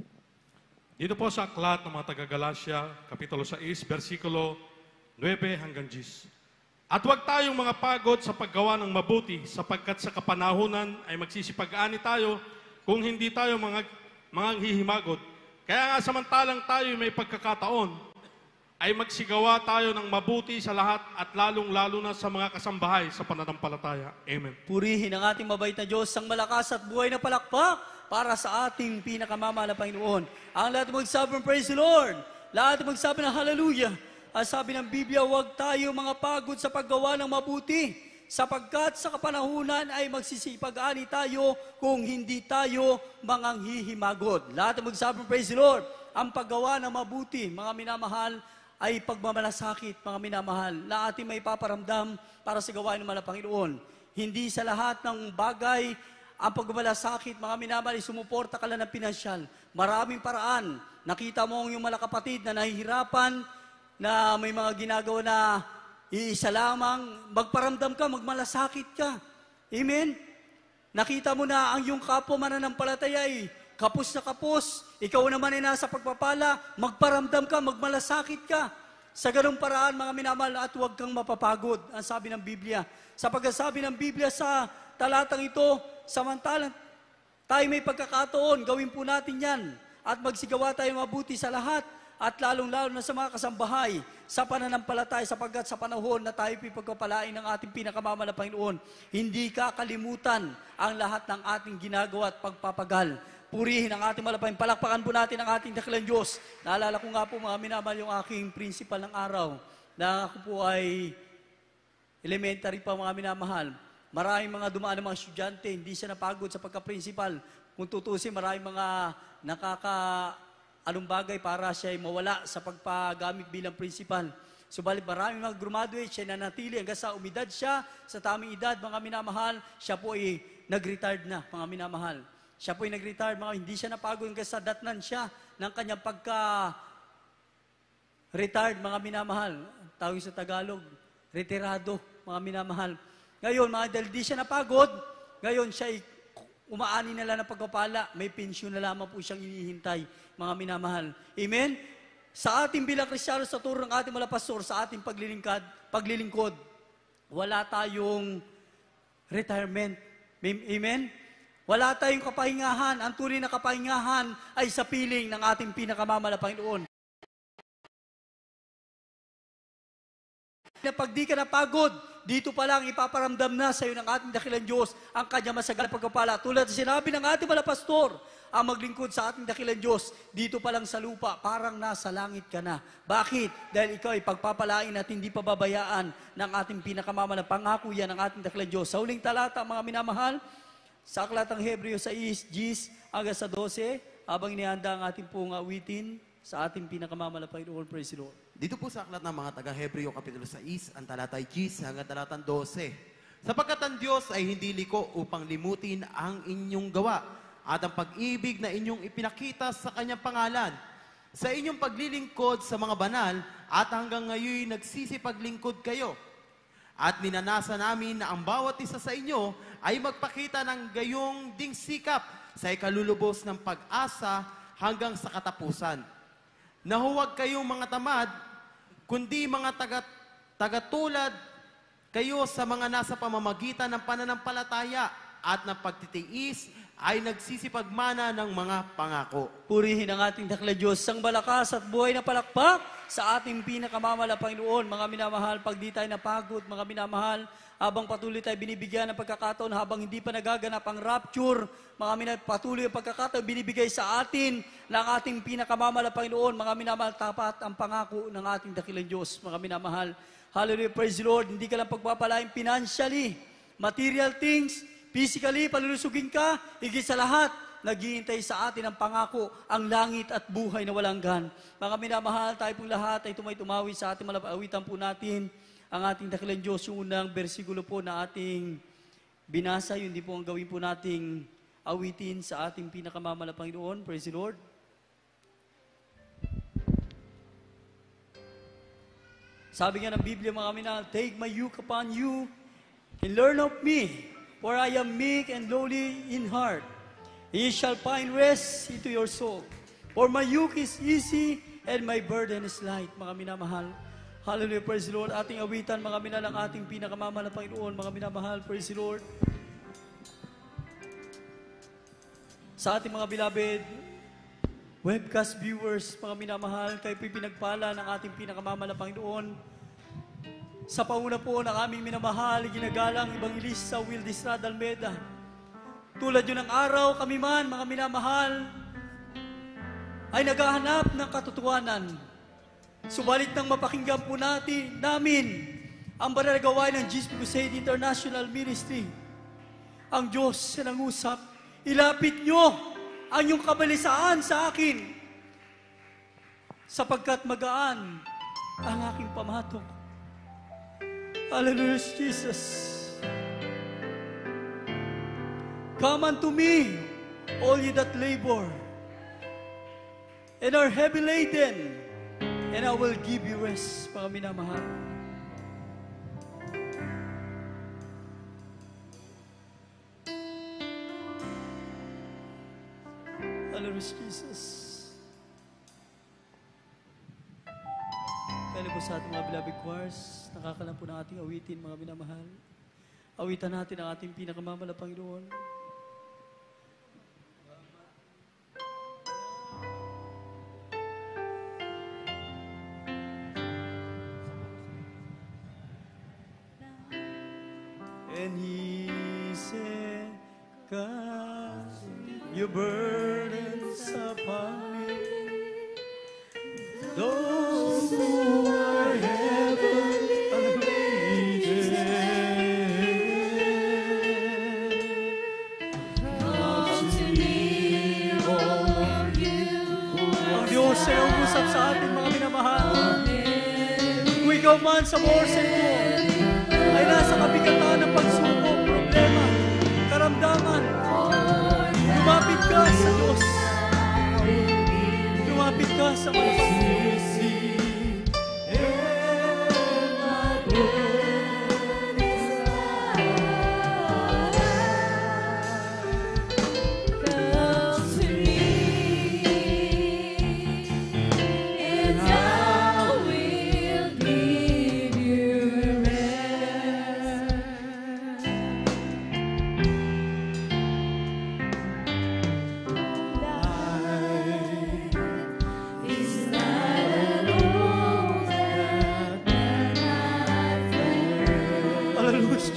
Dito po sa aklat ng mga taga-Galacia, Kapitulo six, versikulo nine hanggang ten. At huwag tayong mga pagod sa paggawa ng mabuti, sapagkat sa kapanahunan ay magsisipag-ani tayo kung hindi tayo mga, mga hihimagod. Kaya nga samantalang tayo may pagkakataon, ay magsigawa tayo ng mabuti sa lahat at lalong-lalo na sa mga kasambahay sa pananampalataya. Amen. Purihin ang ating mabait na Diyos, ang malakas at buhay na palakpak para sa ating pinakamamahal na Panginoon. Ang lahat magsabi ng praise the Lord. Lahat magsabi ng hallelujah. Ang sabi ng Biblia, huwag tayo mga pagod sa paggawa ng mabuti, sapagkat sa kapanahunan ay magsisipag-ani tayo kung hindi tayo manganghihimagod. Lahat magsabi ng praise the Lord. Ang paggawa ng mabuti, mga minamahal, ay pagmamalasakit, mga minamahal, na ating may paparamdam para sa gawain ng mga Panginoon. Hindi sa lahat ng bagay ang pagmamalasakit, mga minamahal, ay sumuporta ka lang ng pinansyal. Maraming paraan. Nakita mo ang iyong mga kapatid na nahihirapan, na may mga ginagawa na iisa lamang, magparamdam ka, magmalasakit ka. Amen? Nakita mo na ang iyong kapwa mananampalataya ay kapos na kapos, ikaw naman ay nasa pagpapala, magparamdam ka, magmalasakit ka. Sa ganung paraan, mga minamahal, at huwag kang mapapagod, ang sabi ng Biblia. Sa pagkasabi ng Biblia sa talatang ito, samantalang tayo may pagkakataon, gawin po natin yan, at magsigawa tayo mabuti sa lahat, at lalong-lalo na sa mga kasambahay, sa pananampalataya, sapagkat sa panahon na tayo pipagpapalain ng ating pinakamamahal na Panginoon, hindi kakalimutan ang lahat ng ating ginagawa at pagpapagal. Purihin ang ating malapay. Palakpakan po natin ang ating dakilang Diyos. Naalala ko nga po, mga minamahal, yung aking principal ng araw, na ako po ay elementary pa, mga minamahal. Maraming mga dumaan ng mga estudyante, hindi siya napagod sa pagka-principal. Kung tutusin, maraming mga nakaka anong bagay para siya ay mawala sa pagpagamit bilang principal. Subalit maraming mga graduate, siya nanatili hanggang sa umidad siya, sa taming edad, mga minamahal, siya po ay nag-retired na, mga minamahal. Siya po ay nag-retired, mga hindi siya napagod hanggang sa datnan siya ng kanyang pagka-retired, mga minamahal. Tawag sa Tagalog, retirado, mga minamahal. Ngayon, mga dahil di siya napagod, ngayon siya ay umaani na lang ng pagpapala. May pensyon na lamang po siyang inihintay, mga minamahal. Amen? Sa ating bilang Kristiyano, sa turo ng ating mga pastor, sa ating paglilingkod, paglilingkod, wala tayong retirement. Amen? Wala tayong kapahingahan. Ang tunay na kapahingahan ay sa piling ng ating pinakamamala Panginoon. Na pag di ka napagod, dito pa lang ipaparamdam na sa iyo ng ating dakilang Diyos ang kanya masagal na pagpapala. Tulad sa sinabi ng ating mga pastor, ang maglingkod sa ating dakilang Diyos, dito pa lang sa lupa, parang nasa langit ka na. Bakit? Dahil ikaw ay pagpapalain at hindi pababayaan ng ating pinakamamalang pangako yan ng ating dakilang Diyos. Sa huling talata, mga minamahal, sa aklatang Hebreo sa Gis hanggang sa dose, habang inihanda ang ating pong awitin sa ating pinakamamalang Panginoon. Praise the Lord. Dito po sa aklat ng mga taga-Hebreo Kapitulo sais, ang talatay Gis hanggang talatang dose. Sapagkat ang Diyos ay hindi liko upang limutin ang inyong gawa at ang pag-ibig na inyong ipinakita sa kanyang pangalan. Sa inyong paglilingkod sa mga banal at hanggang ngayon nagsisipaglingkod kayo. At minanasa namin na ang bawat isa sa inyo ay magpakita ng gayong ding sikap sa ikalulubos ng pag-asa hanggang sa katapusan. Na huwag kayong mga tamad, kundi mga taga, tagatulad kayo sa mga nasa pamamagitan ng pananampalataya at ng pagtitiis ay nagsisipagmana ng mga pangako. Purihin ang ating dakilang Diyos, sang malakas at buhay na palakpak sa ating pinakamamala Panginoon. Mga minamahal, pag di tayo napagod, mga minamahal, habang patuloy tayo binibigyan ng pagkakataon, habang hindi pa nagaganap ang rapture, mga minamahal, patuloy ang pagkakataon binibigay sa atin ng ating pinakamamala Panginoon. Mga minamahal, tapat ang pangako ng ating dakilang Diyos. Mga minamahal, hallelujah, praise the Lord. Hindi ka lang pagpapalain financially, material things, physically, palulusugin ka, higit sa lahat, naghihintay sa atin ang pangako, ang langit at buhay na walang hanggan. Mga minamahal, tayo pong lahat ay tumay-tumawi sa ating malapawitan po natin, ang ating dakilang Diyos, yung unang bersikulo po na ating binasa, yun din po ang gawin po nating awitin sa ating pinakamamala Panginoon. Praise the Lord. Sabi nga ng Biblia, mga minamahal, take my yoke upon you and learn of me, for I am meek and lowly in heart. Ye shall find rest into your soul. For my yoke is easy and my burden is light. Mga minamahal, hallelujah, praise the Lord. Ating awitan, mga minamahal, ang ating pinakamamahal na Panginoon. Mga minamahal, praise the Lord. Sa ating mga beloved webcast viewers, mga minamahal, kayo po'y pinagpala ng ating pinakamamahal na Panginoon. Sa pauna po ng aming minamahal, ginagalang Evangelista Wildis Radalmeda. Tulad yun ng araw, kami man, mga minamahal, ay naghahanap ng katotohanan. Subalit nang mapakinggan po natin, namin, ang banal na gawain ng Jesus Crusade International Ministry, ang Diyos na nangusap, ilapit nyo ang inyong kabalisaan sa akin, sapagkat magaan ang aking pamatok. Hallelujah, Jesus. Come unto me, all ye that labor and are heavy laden, and I will give you rest. Mga minamahal. Hallelujah, Jesus. Kaya po sa ating mga beloved choirs, nakakalam po ng ating awitin, mga minamahal. Awitan natin ang ating pinakamamahal na Panginoon. And He said, cast your burdens upon me. Those who are heavy laden, come to me, all you. Ang Diyos ay umusap sa ating mga minamahal. Kung ikaw man sa morse mo, ay nasa kabigatan ng pagsubok, problema, karamdaman, lumapit ka sa Diyos. Lumapit ka sa Panginoon.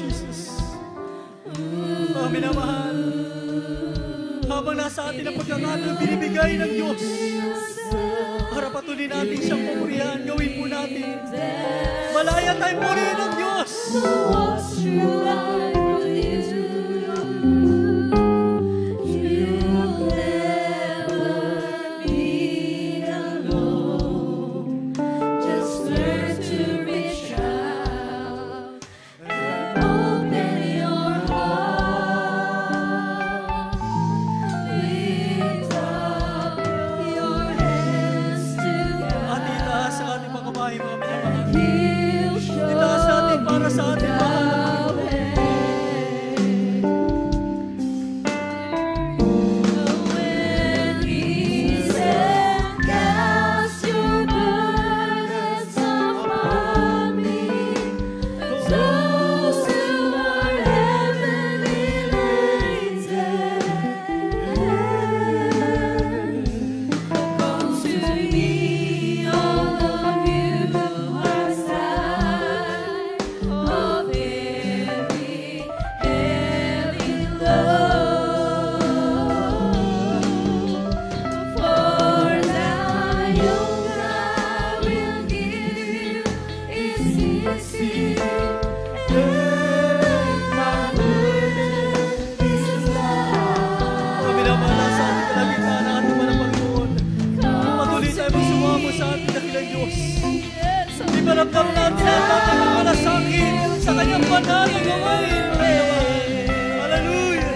Jesus. Mga minamahal, habang nasa atin ang pagkakataon binibigay ng Diyos, para patuloy natin siyang pupurihan, gawin po natin. Malaya tayong purihin ng Diyos. Iparamdam natin ang ating malasakit sa kanyang banal na gawain. Hallelujah!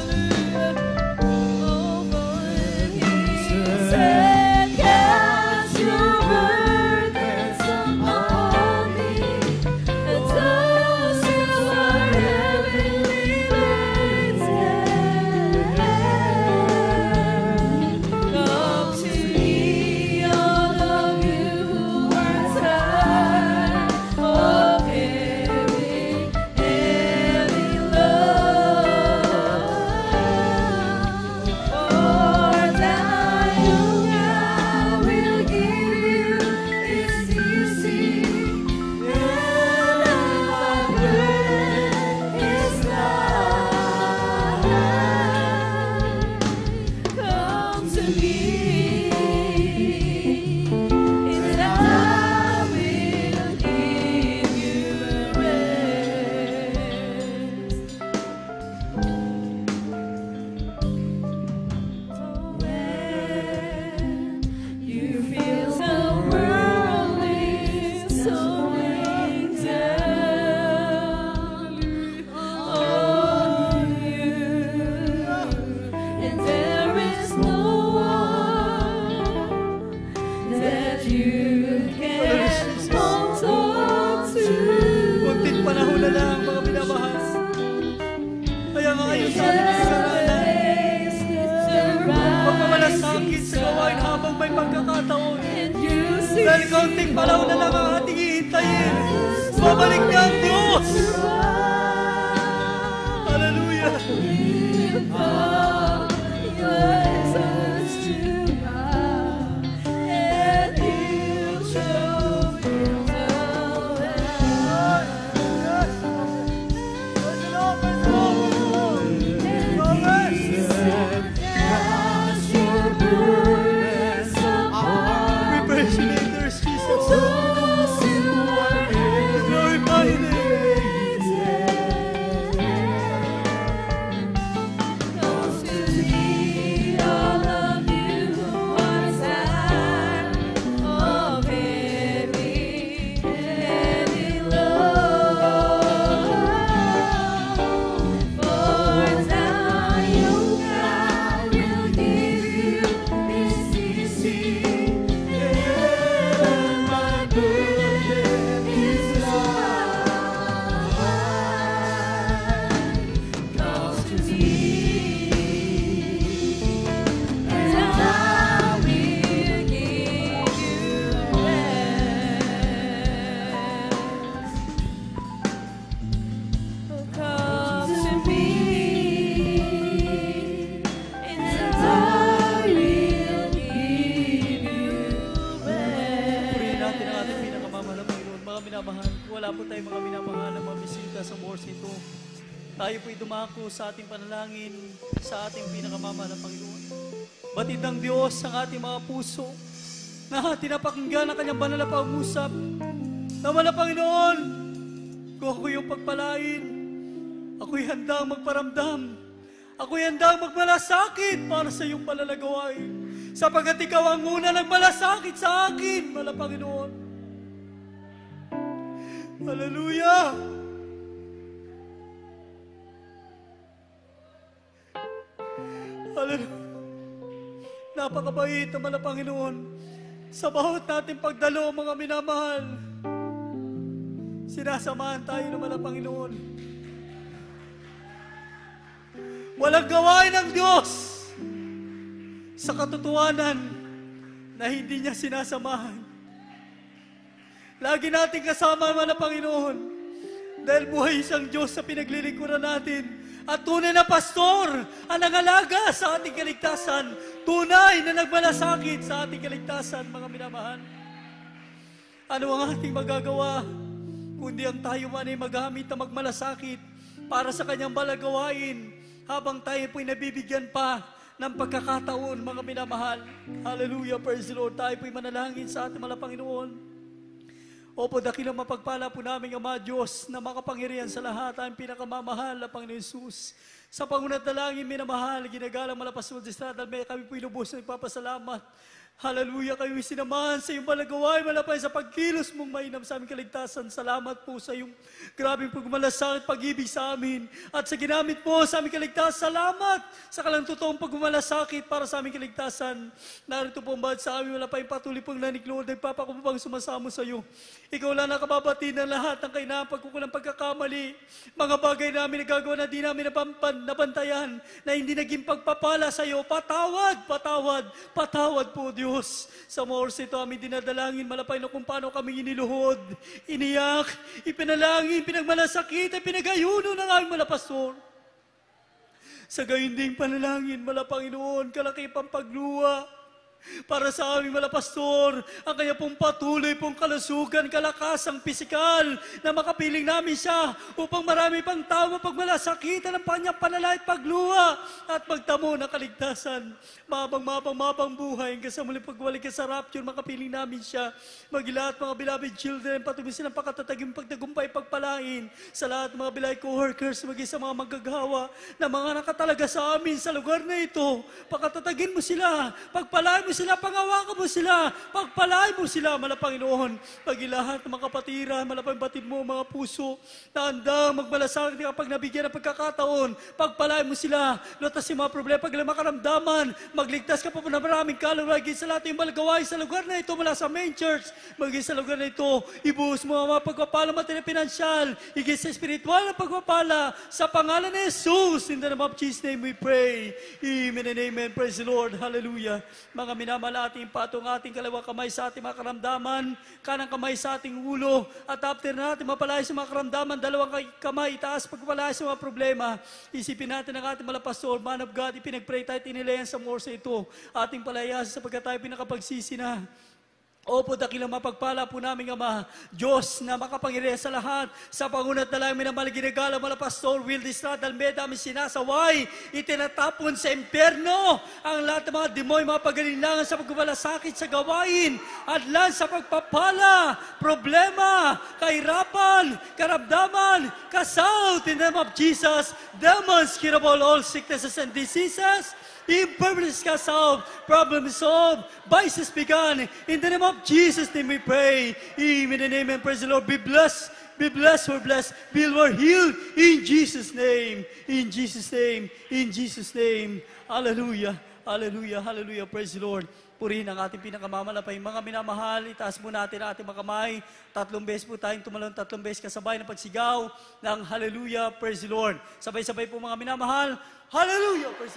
Dahil kaunting palaw na lang ang ating hihintayin. Babalik na ang Diyos! Hallelujah! Wala po tayong mga minamahal na mabisita sa Morse ito. tayo po'y dumako sa ating panalangin, sa ating pinakamamahal na Panginoon. Batid ng Diyos ang ating mga puso na tinapakinggan ang kanyang banal na pangusap. Naman na Panginoon, kung ako yung pagpalain, ako'y handang magparamdam. Ako'y handang magmalasakit para sa iyong palalagawain. Sapagkat ikaw ang una nagmalasakit sa akin, mala Panginoon. Hallelujah! Hallelujah! Napakabait naman na Panginoon. Sa bawat natin pagdalo, mga minamahal, sinasamahan tayo naman na Panginoon. Walang gawain ng Diyos sa katotohanan na hindi niya sinasamahan. Lagi natin kasama naman na Panginoon dahil buhay isang Diyos sa pinaglilingkuran natin. At tunay na pastor ang nangalaga sa ating kaligtasan. Tunay na nagmalasakit sa ating kaligtasan, mga minamahal. Ano ang ating magagawa kundi ang tayo man ay magamit na magmalasakit para sa kanyang balagawain habang tayo po'y nabibigyan pa ng pagkakataon, mga minamahal. Hallelujah, praise the Lord. Tayo po'y manalangin sa ating mga Panginoon. Opo, dakilang mapagpala po namin, Ama Diyos, na makapangyarihan sa lahat ang pinakamamahal na Panginoon Jesus. Sa pangunat na langin, minamahal, ginagalang malapasod sa estrada, may kami po ilubos na ipapasalamat. Hallelujah, kayo sinamahan sa iyong balagawain, malapay sa pagkilos mong mainam sa aming kaligtasan. Salamat po sa iyong grabing pagmalasakit, pag-ibig sa amin. At sa ginamit po sa aming kaligtasan, salamat sa kalang totoong pagmalasakit para sa aming kaligtasan. Narito po ang bahad sa amin, malapay patuloy pong naniklo, nagpapakumpang sumasamo sa iyo. Ikaw lang nakababati ng lahat ng kainaan, pagkukulang pagkakamali. Mga bagay namin nagagawa na di namin napampan, nabantayan, na hindi naging pagpapala sa iyo. Patawad, patawad, patawad po Diyos. Sa mga oras ito, aming dinadalangin, malapay na kung paano kami iniluhod, iniyak, ipinalangin, pinagmalasakit, at pinagayuno ng aming malapastor. Sa gayon ding panalangin, malapanginoon, kalaki pang pagluwa, para sa aming malapastor, ang kanya pong patuloy pong kalusugan, kalakasang pisikal, na makapiling namin siya upang marami pang tao mapagmalasakitan ng kanyang panalay at pagluwa at magtamo ng kaligtasan. Mabang, mabang, mabang buhay hanggang sa muling pagbalik sa rapture, makapiling namin siya. Magilahat mga beloved children, patuloy silang pakatataging pagtagumpay, pagpalain sa lahat mga bilay co-workers, maging sa mga magagawa na mga nakatalaga sa amin sa lugar na ito. Pakatatagin mo sila, pagpalain mo sila, pangawakan mo sila, pagpalain mo sila, malapanginoon. Pagilahat ng mga kapatiran, malapang batid mo, mga puso, na handang magmalasakit kapag nabigyan ng pagkakataon, pagpalain mo sila, lutas yung mga problema, pag makaramdaman, magligtas ka pa na maraming kalulagin sa lahat yung malagawain sa lugar na ito, mula sa main church, maging sa lugar na ito, ibuhos mo ang mga pagpapala, material, pinansyal, higit sa espiritual na pagpapala, sa pangalan ni Jesus, in the name of Jesus' name we pray. Amen and amen. Praise the Lord. Hallelujah. Mga minamahal, ating patong ating kalawang kamay sa ating mga karamdaman, kanang kamay sa ating ulo, at after natin mapalaya sa mga karamdaman, dalawang kamay itaas pagpalaya sa mga problema. Isipin natin ang ating malapastor, man of God, ipinagpray tayo, tinilayan sa morsa ito, ating palayasin sapagkat tayo pinakapagsisi na. Opo, dakilang mapagpala po namin, Ama, Diyos na makapangyarihan sa lahat, sa pangunat na lang minamahal ginagala, malapastor, Will Distrad, Almeda, aming sinasaway, itinatapon sa impyerno ang lahat ng mga demoy, mga pagalinlangan sa pagmalasakit sa gawain, adlan sa pagpapala, problema, kahirapan, karamdaman, kasout, in the name of Jesus, demons, curable all sicknesses and diseases, infirmities cast out, problems solved, vices begun. In the name of Jesus' name we pray. Amen and amen. Praise the Lord. Be blessed. Be blessed. We're blessed. Be we're healed. In Jesus' name. In Jesus' name. In Jesus' name. Hallelujah. Hallelujah. Hallelujah. Praise the Lord. Purihin ang ating pinakamamalapay. Mga minamahal, itaas mo natin ang ating mga kamay. Tatlong beses po tayong tumalon, tatlong beses kasabay ng pagsigaw ng Hallelujah. Praise the Lord. Sabay-sabay po mga minamahal. Hallelujah. Praise the Lord.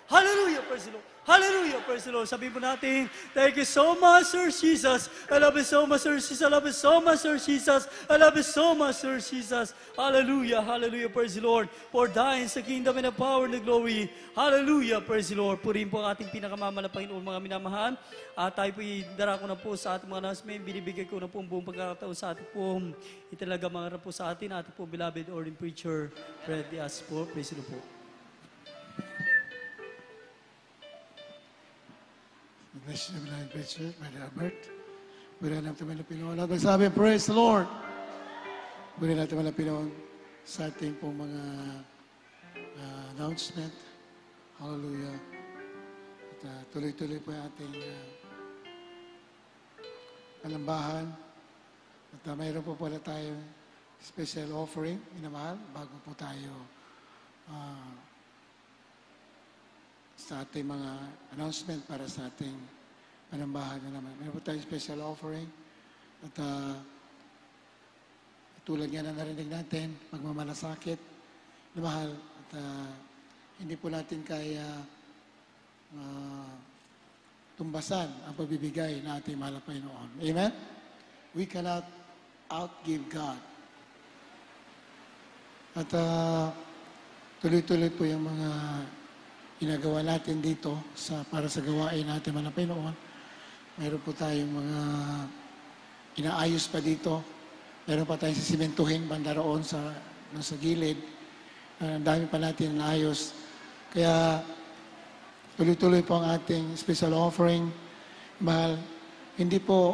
Hallelujah, praise the Lord. Hallelujah, praise the Lord. Sabihin po natin, thank you so much, Sir Jesus. I love you so much, Sir Jesus. I love you so much, Sir Jesus. I love you so much, Sir Jesus. Hallelujah, hallelujah, praise the Lord. For thine is the kingdom and the power and the glory. Hallelujah, praise the Lord. Purihin po ang ating pinakamamahal na Panginoon, mga minamahal. At tayo po idara ko na po sa ating mga announcement. Binibigay ko na po ang buong pagkakataon sa ating po. Italaga mga po sa atin, ating po beloved ordained preacher, Fred Diaz po. Praise the Lord po. Bless you, beloved preacher, Brother Albert. Burihan natin mga Pinoon. Lahat magsabi, praise the Lord. Burihan natin mga Pinoon sa ating pong mga uh, announcement. Hallelujah. At uh, tuloy-tuloy po yung ating uh, palambahan. At uh, mayroon po pala tayong special offering, minamahal, bago po tayo uh, sa ating mga announcement para sa ating panambahan na naman. Meron po tayong special offering at uh, tulad nga na narinig natin, magmamalasakit na mahal at uh, hindi po natin kaya uh, tumbasan ang pagbibigay na ating mahal na Panginoon. Amen? We cannot outgive God. At uh, tuloy-tuloy po yung mga ginagawa natin dito sa para sa gawain natin mga Panginoon. Meron po tayong mga inaayos pa dito. Meron pa tayong sisimentuhin banda roon sa, sa gilid. Uh, ang dami pa natin inaayos. Kaya tuloy-tuloy po ang ating special offering. Mahal, hindi po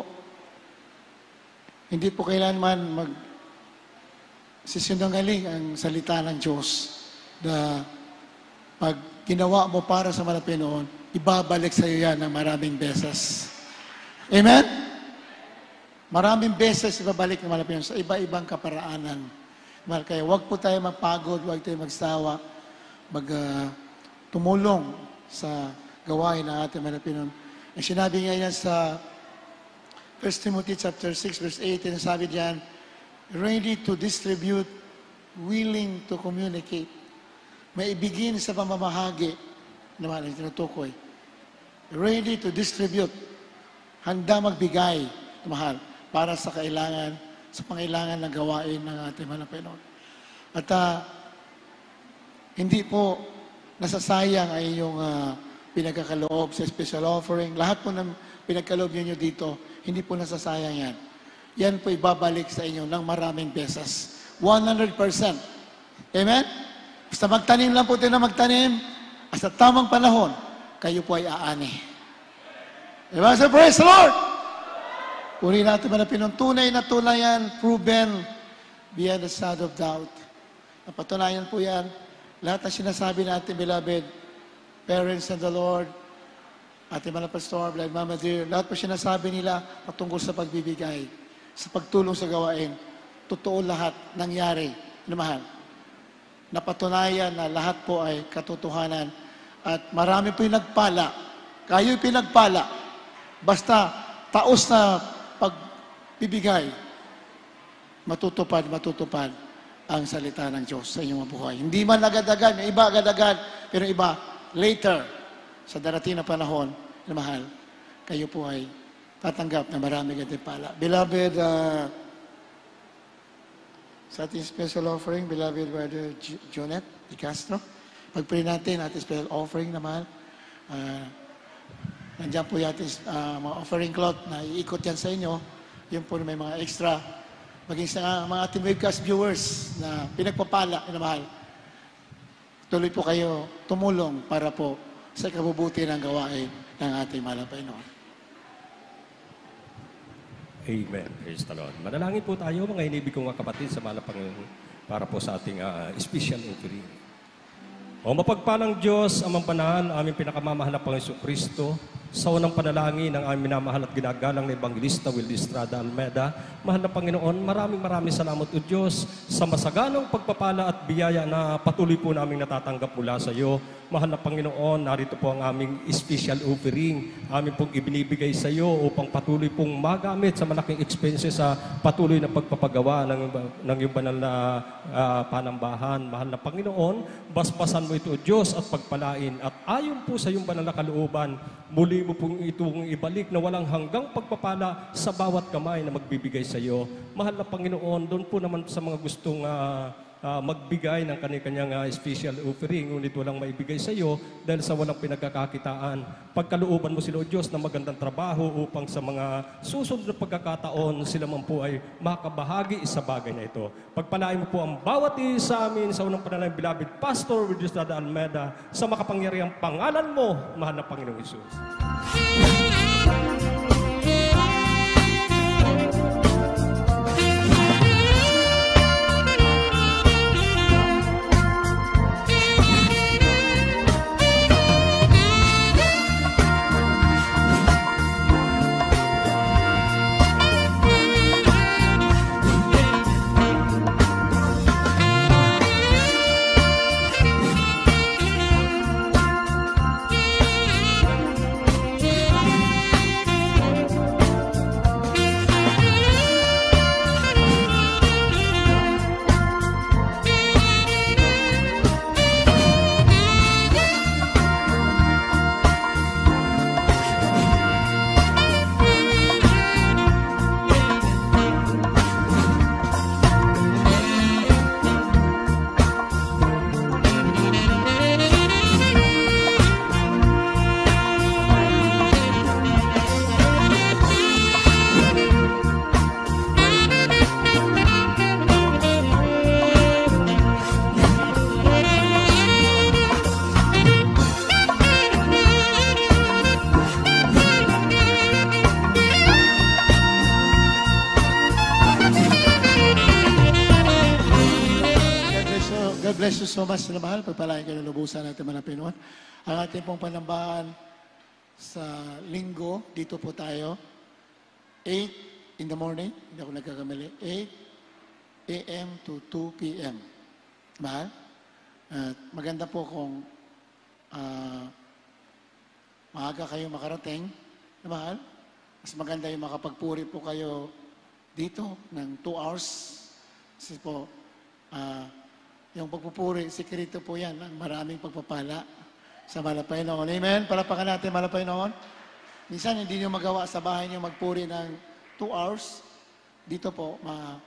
hindi po kailanman mag sisinungaling ang salita ng Diyos na pag ginawa mo para sa mga Pinoon, ibabalik sa iyo yan ng maraming beses. Amen? Maraming beses ibabalik ng mga Pinoon sa iba-ibang kaparaanan. Kaya huwag po tayo magpagod, huwag tayo magsawa, mag uh, tumulong sa gawain ng ating mga Pinoon. Ang sinabi nga yan sa First Timothy chapter six, verse eighteen, sabi diyan, ready to distribute, willing to communicate. May ibigin sa pamamahagi naman ang tinutukoy. Ready to distribute. Handa magbigay, mahal, para sa kailangan, sa pangailangan ng gawain ng ating mga Panginoon. At uh, hindi po nasasayang ay yung uh, pinagkakaloob sa special offering. Lahat po ng pinagkaloob ninyo dito, hindi po nasasayang yan. Yan po ibabalik sa inyo ng maraming beses. one hundred percent. Amen? Basta magtanim lang po tayo na magtanim, at sa tamang panahon, kayo po ay aani. Diba? So praise the Lord! Puri natin mga pinuntunay na tunayan, proven, beyond the shadow of doubt. Napatunayan po yan. Lahat na sinasabi natin, beloved, parents and the Lord, ating mga pastor, beloved Mama Dear, lahat po sinasabi nila patungkol sa pagbibigay, sa pagtulong sa gawain. Totoo lahat, nangyari, na mahal. Napatunayan na lahat po ay katotohanan at marami po yung nagpala. Kayo'y pinagpala. Basta taos na pagbibigay, matutupad, matutupad ang salita ng Diyos sa inyong buhay. Hindi man agad-agad, may iba agad-agad, pero iba later, sa darating na panahon na mahal, kayo po ay tatanggap na maraming gantimpala. Beloved, uh, sa ating special offering, beloved Brother Jonet Di Castro, pag-pray natin ating special offering naman. Uh, nandiyan po yung ating uh, mga offering cloth na iikot yan sa inyo. Yun po may mga extra. Maging sa mga ating webcast viewers na pinagpapala na mahal. Tuloy po kayo tumulong para po sa kabubuti ng gawain ng ating mahal na Panginoon. Amen. Praise the Lord. Manalangin po tayo, mga inibig kong mga kapatid, sa mahal na Panginoon, para po sa ating uh, special offering. O mapagpalang Diyos, amang panahan, aming pinakamamahal na Panginoon Kristo, Sa unang panalangin ng aming minamahal at ginagalang na Evangelista Will Estrada Almeda, mahal na Panginoon, maraming maraming salamat o Diyos sa masaganang pagpapala at biyaya na patuloy po naming natatanggap mula sa iyo. Mahal na Panginoon, narito po ang aming special offering. Amin pong ibinibigay sa iyo upang patuloy pong magamit sa malaking expenses sa patuloy na pagpapagawa ng, ng iyong banal na uh, panambahan. Mahal na Panginoon, basbasan mo ito o Diyos at pagpalain. At ayon po sa iyong banal na kalooban, muli mo pong itong ibalik na walang hanggang pagpapala sa bawat kamay na magbibigay sa iyo. Mahal na Panginoon, doon po naman sa mga gustong uh, uh, magbigay ng kanyang uh, special offering, ngunit walang maibigay sa iyo dahil sa walang pinagkakakitaan. Pagkalooban mo sila o Diyos na magandang trabaho upang sa mga susunod na pagkakataon sila man po ay makabahagi sa bagay na ito. Pagpalain mo po ang bawat isa sa amin sa unang panalangin, beloved Pastor Will Estrada Almeda, sa makapangyarihang pangalan mo, mahal na Panginoong Hesus. God bless you so much na mahal. Pagpalain kayo ng lubusan natin mga Pinoon. Ang ating pong panambahan sa linggo, dito po tayo, eight in the morning, hindi ako nagkakamali, eight a m to two p m Mahal? At maganda po kung uh, maaga kayo makarating, na mahal. Mas maganda yung makapagpuri po kayo dito ng two hours. Kasi po, uh, yung pagpupuri, sikrito po yan, ang maraming pagpapala sa Malapay noon. Amen? Palapakan natin Malapay noon. Minsan, hindi nyo magawa sa bahay nyo magpuri ng two hours. Dito po, ma,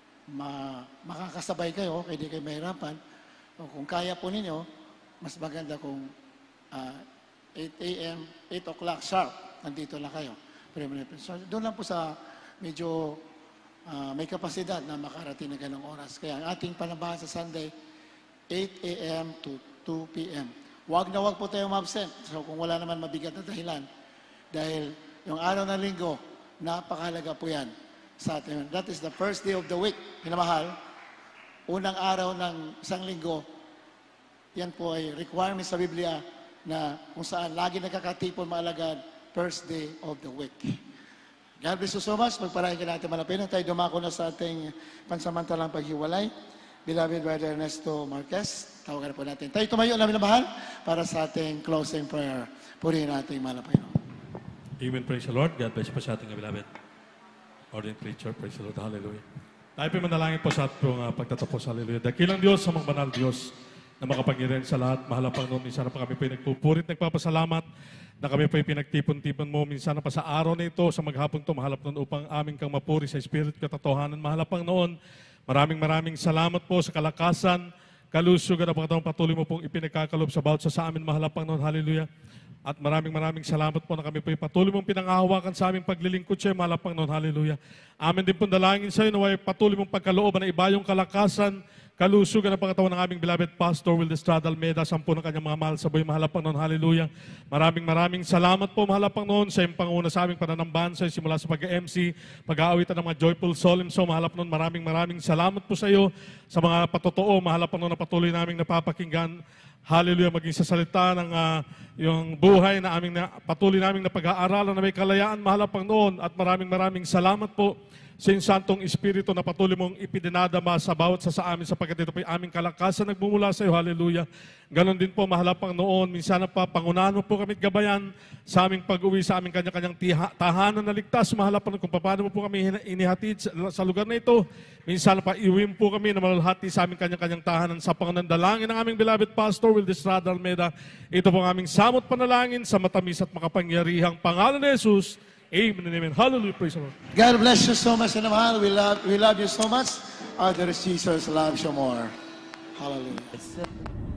ma, makakasabay kayo, kaya di kayo mahirapan. O kung kaya po ninyo, mas maganda kung uh, eight a m, eight o'clock sharp, nandito lang kayo. So, doon lang po sa medyo Uh, may kapasidad na makarating na ganong oras. Kaya ang ating panambahan sa Sunday, eight a m to two p m Huwag na huwag po tayo ma-absent. So kung wala naman mabigat na dahilan, dahil yung araw ng linggo, napakahalaga po yan sa atin. That is the first day of the week. Minamahal, unang araw ng isang linggo, yan po ay requirement sa Biblia na kung saan lagi nakakatipon maalagad, first day of the week. God bless you so much. Magparahin ka natin malapit. Tayo dumako na sa ating pansamantalang paghiwalay. Beloved Brother Ernesto Marquez, tawagan po natin. Tayo tumayo namin na mahal para sa ating closing prayer. Purihin natin malapit. Amen. Praise the Lord. God bless po sa ating beloved ordained preacher. Praise the Lord. Hallelujah. Tayo po manalangin po sa ating uh, pagtatapos. Hallelujah. Dakilang Diyos sa mga banal Diyos na makapangyarihan sa lahat. Mahal na Panginoon, minsan na pa kami po nagpupurit, nagpapasalamat na kami po pinagtipon-tipon mo. Minsan na pa sa araw na ito, sa maghapon ito, mahalap noon upang aming kang mapuri sa Espiritu katotohanan. Mahal na Panginoon, maraming maraming salamat po sa kalakasan, kalusugan na pagkatawang patuloy mo pong ipinagkakalob sa bawat sa sa amin. Mahal na Panginoon, hallelujah. At maraming maraming salamat po na kami po patuloy mong pinangahawakan sa aming paglilingkod siya. Mahal na Panginoon, hallelujah. Amin din po dalangin sa iyo na patuloy mong pagkalooban na iba yung kalakasan, kalusugan ng pagkatawan ng aming beloved Pastor Will Estrada Almeda, sampu ng kanyang mga mahal sa buhay. Mahal na Panginoon, hallelujah. Maraming maraming salamat po, mahal na Panginoon, sa iyong panguna sa aming pananambahan sa iyo, simula sa pag-M C, pag-aawitan ng mga joyful solemn. So, mahal na Panginoon, maraming maraming salamat po sa iyo sa mga patotoo, mahal na Panginoon, na patuloy naming napapakinggan Hallelujah, maging sa salita ng ah, yung buhay na aming na, patuloy naming napag-aaralan na may kalayaan, mahal ang Panginoon, at maraming maraming salamat po sa iyong Santong Espiritu na patuloy mong ipidinadama sa bawat sa sa amin sapagkat ito po yung aming kalakasan nagmumula sa iyo. Hallelujah. Ganon din po, mahal ang Panginoon, minsan pa, pangunahan mo po kami at gabayan sa aming pag-uwi sa aming kanya-kanyang tiha- tahanan na ligtas. Mahal ang Panginoon, kung paano mo po kami hina- inihatid sa, sa lugar na ito. Minsan pa, iuwi po kami na malalhati sa aming kanya-kanyang tahanan sa Panginoon. Dalangin ng aming beloved Pastor Will Estrada Almeida. Ito po ang aming samot panalangin sa matamis at makapangyarihang pangalan ni Jesus. Amen and amen. Hallelujah. Praise the Lord. God bless you so much, Anamahal. We love, we love you so much. Our dear Jesus loves you more. Hallelujah.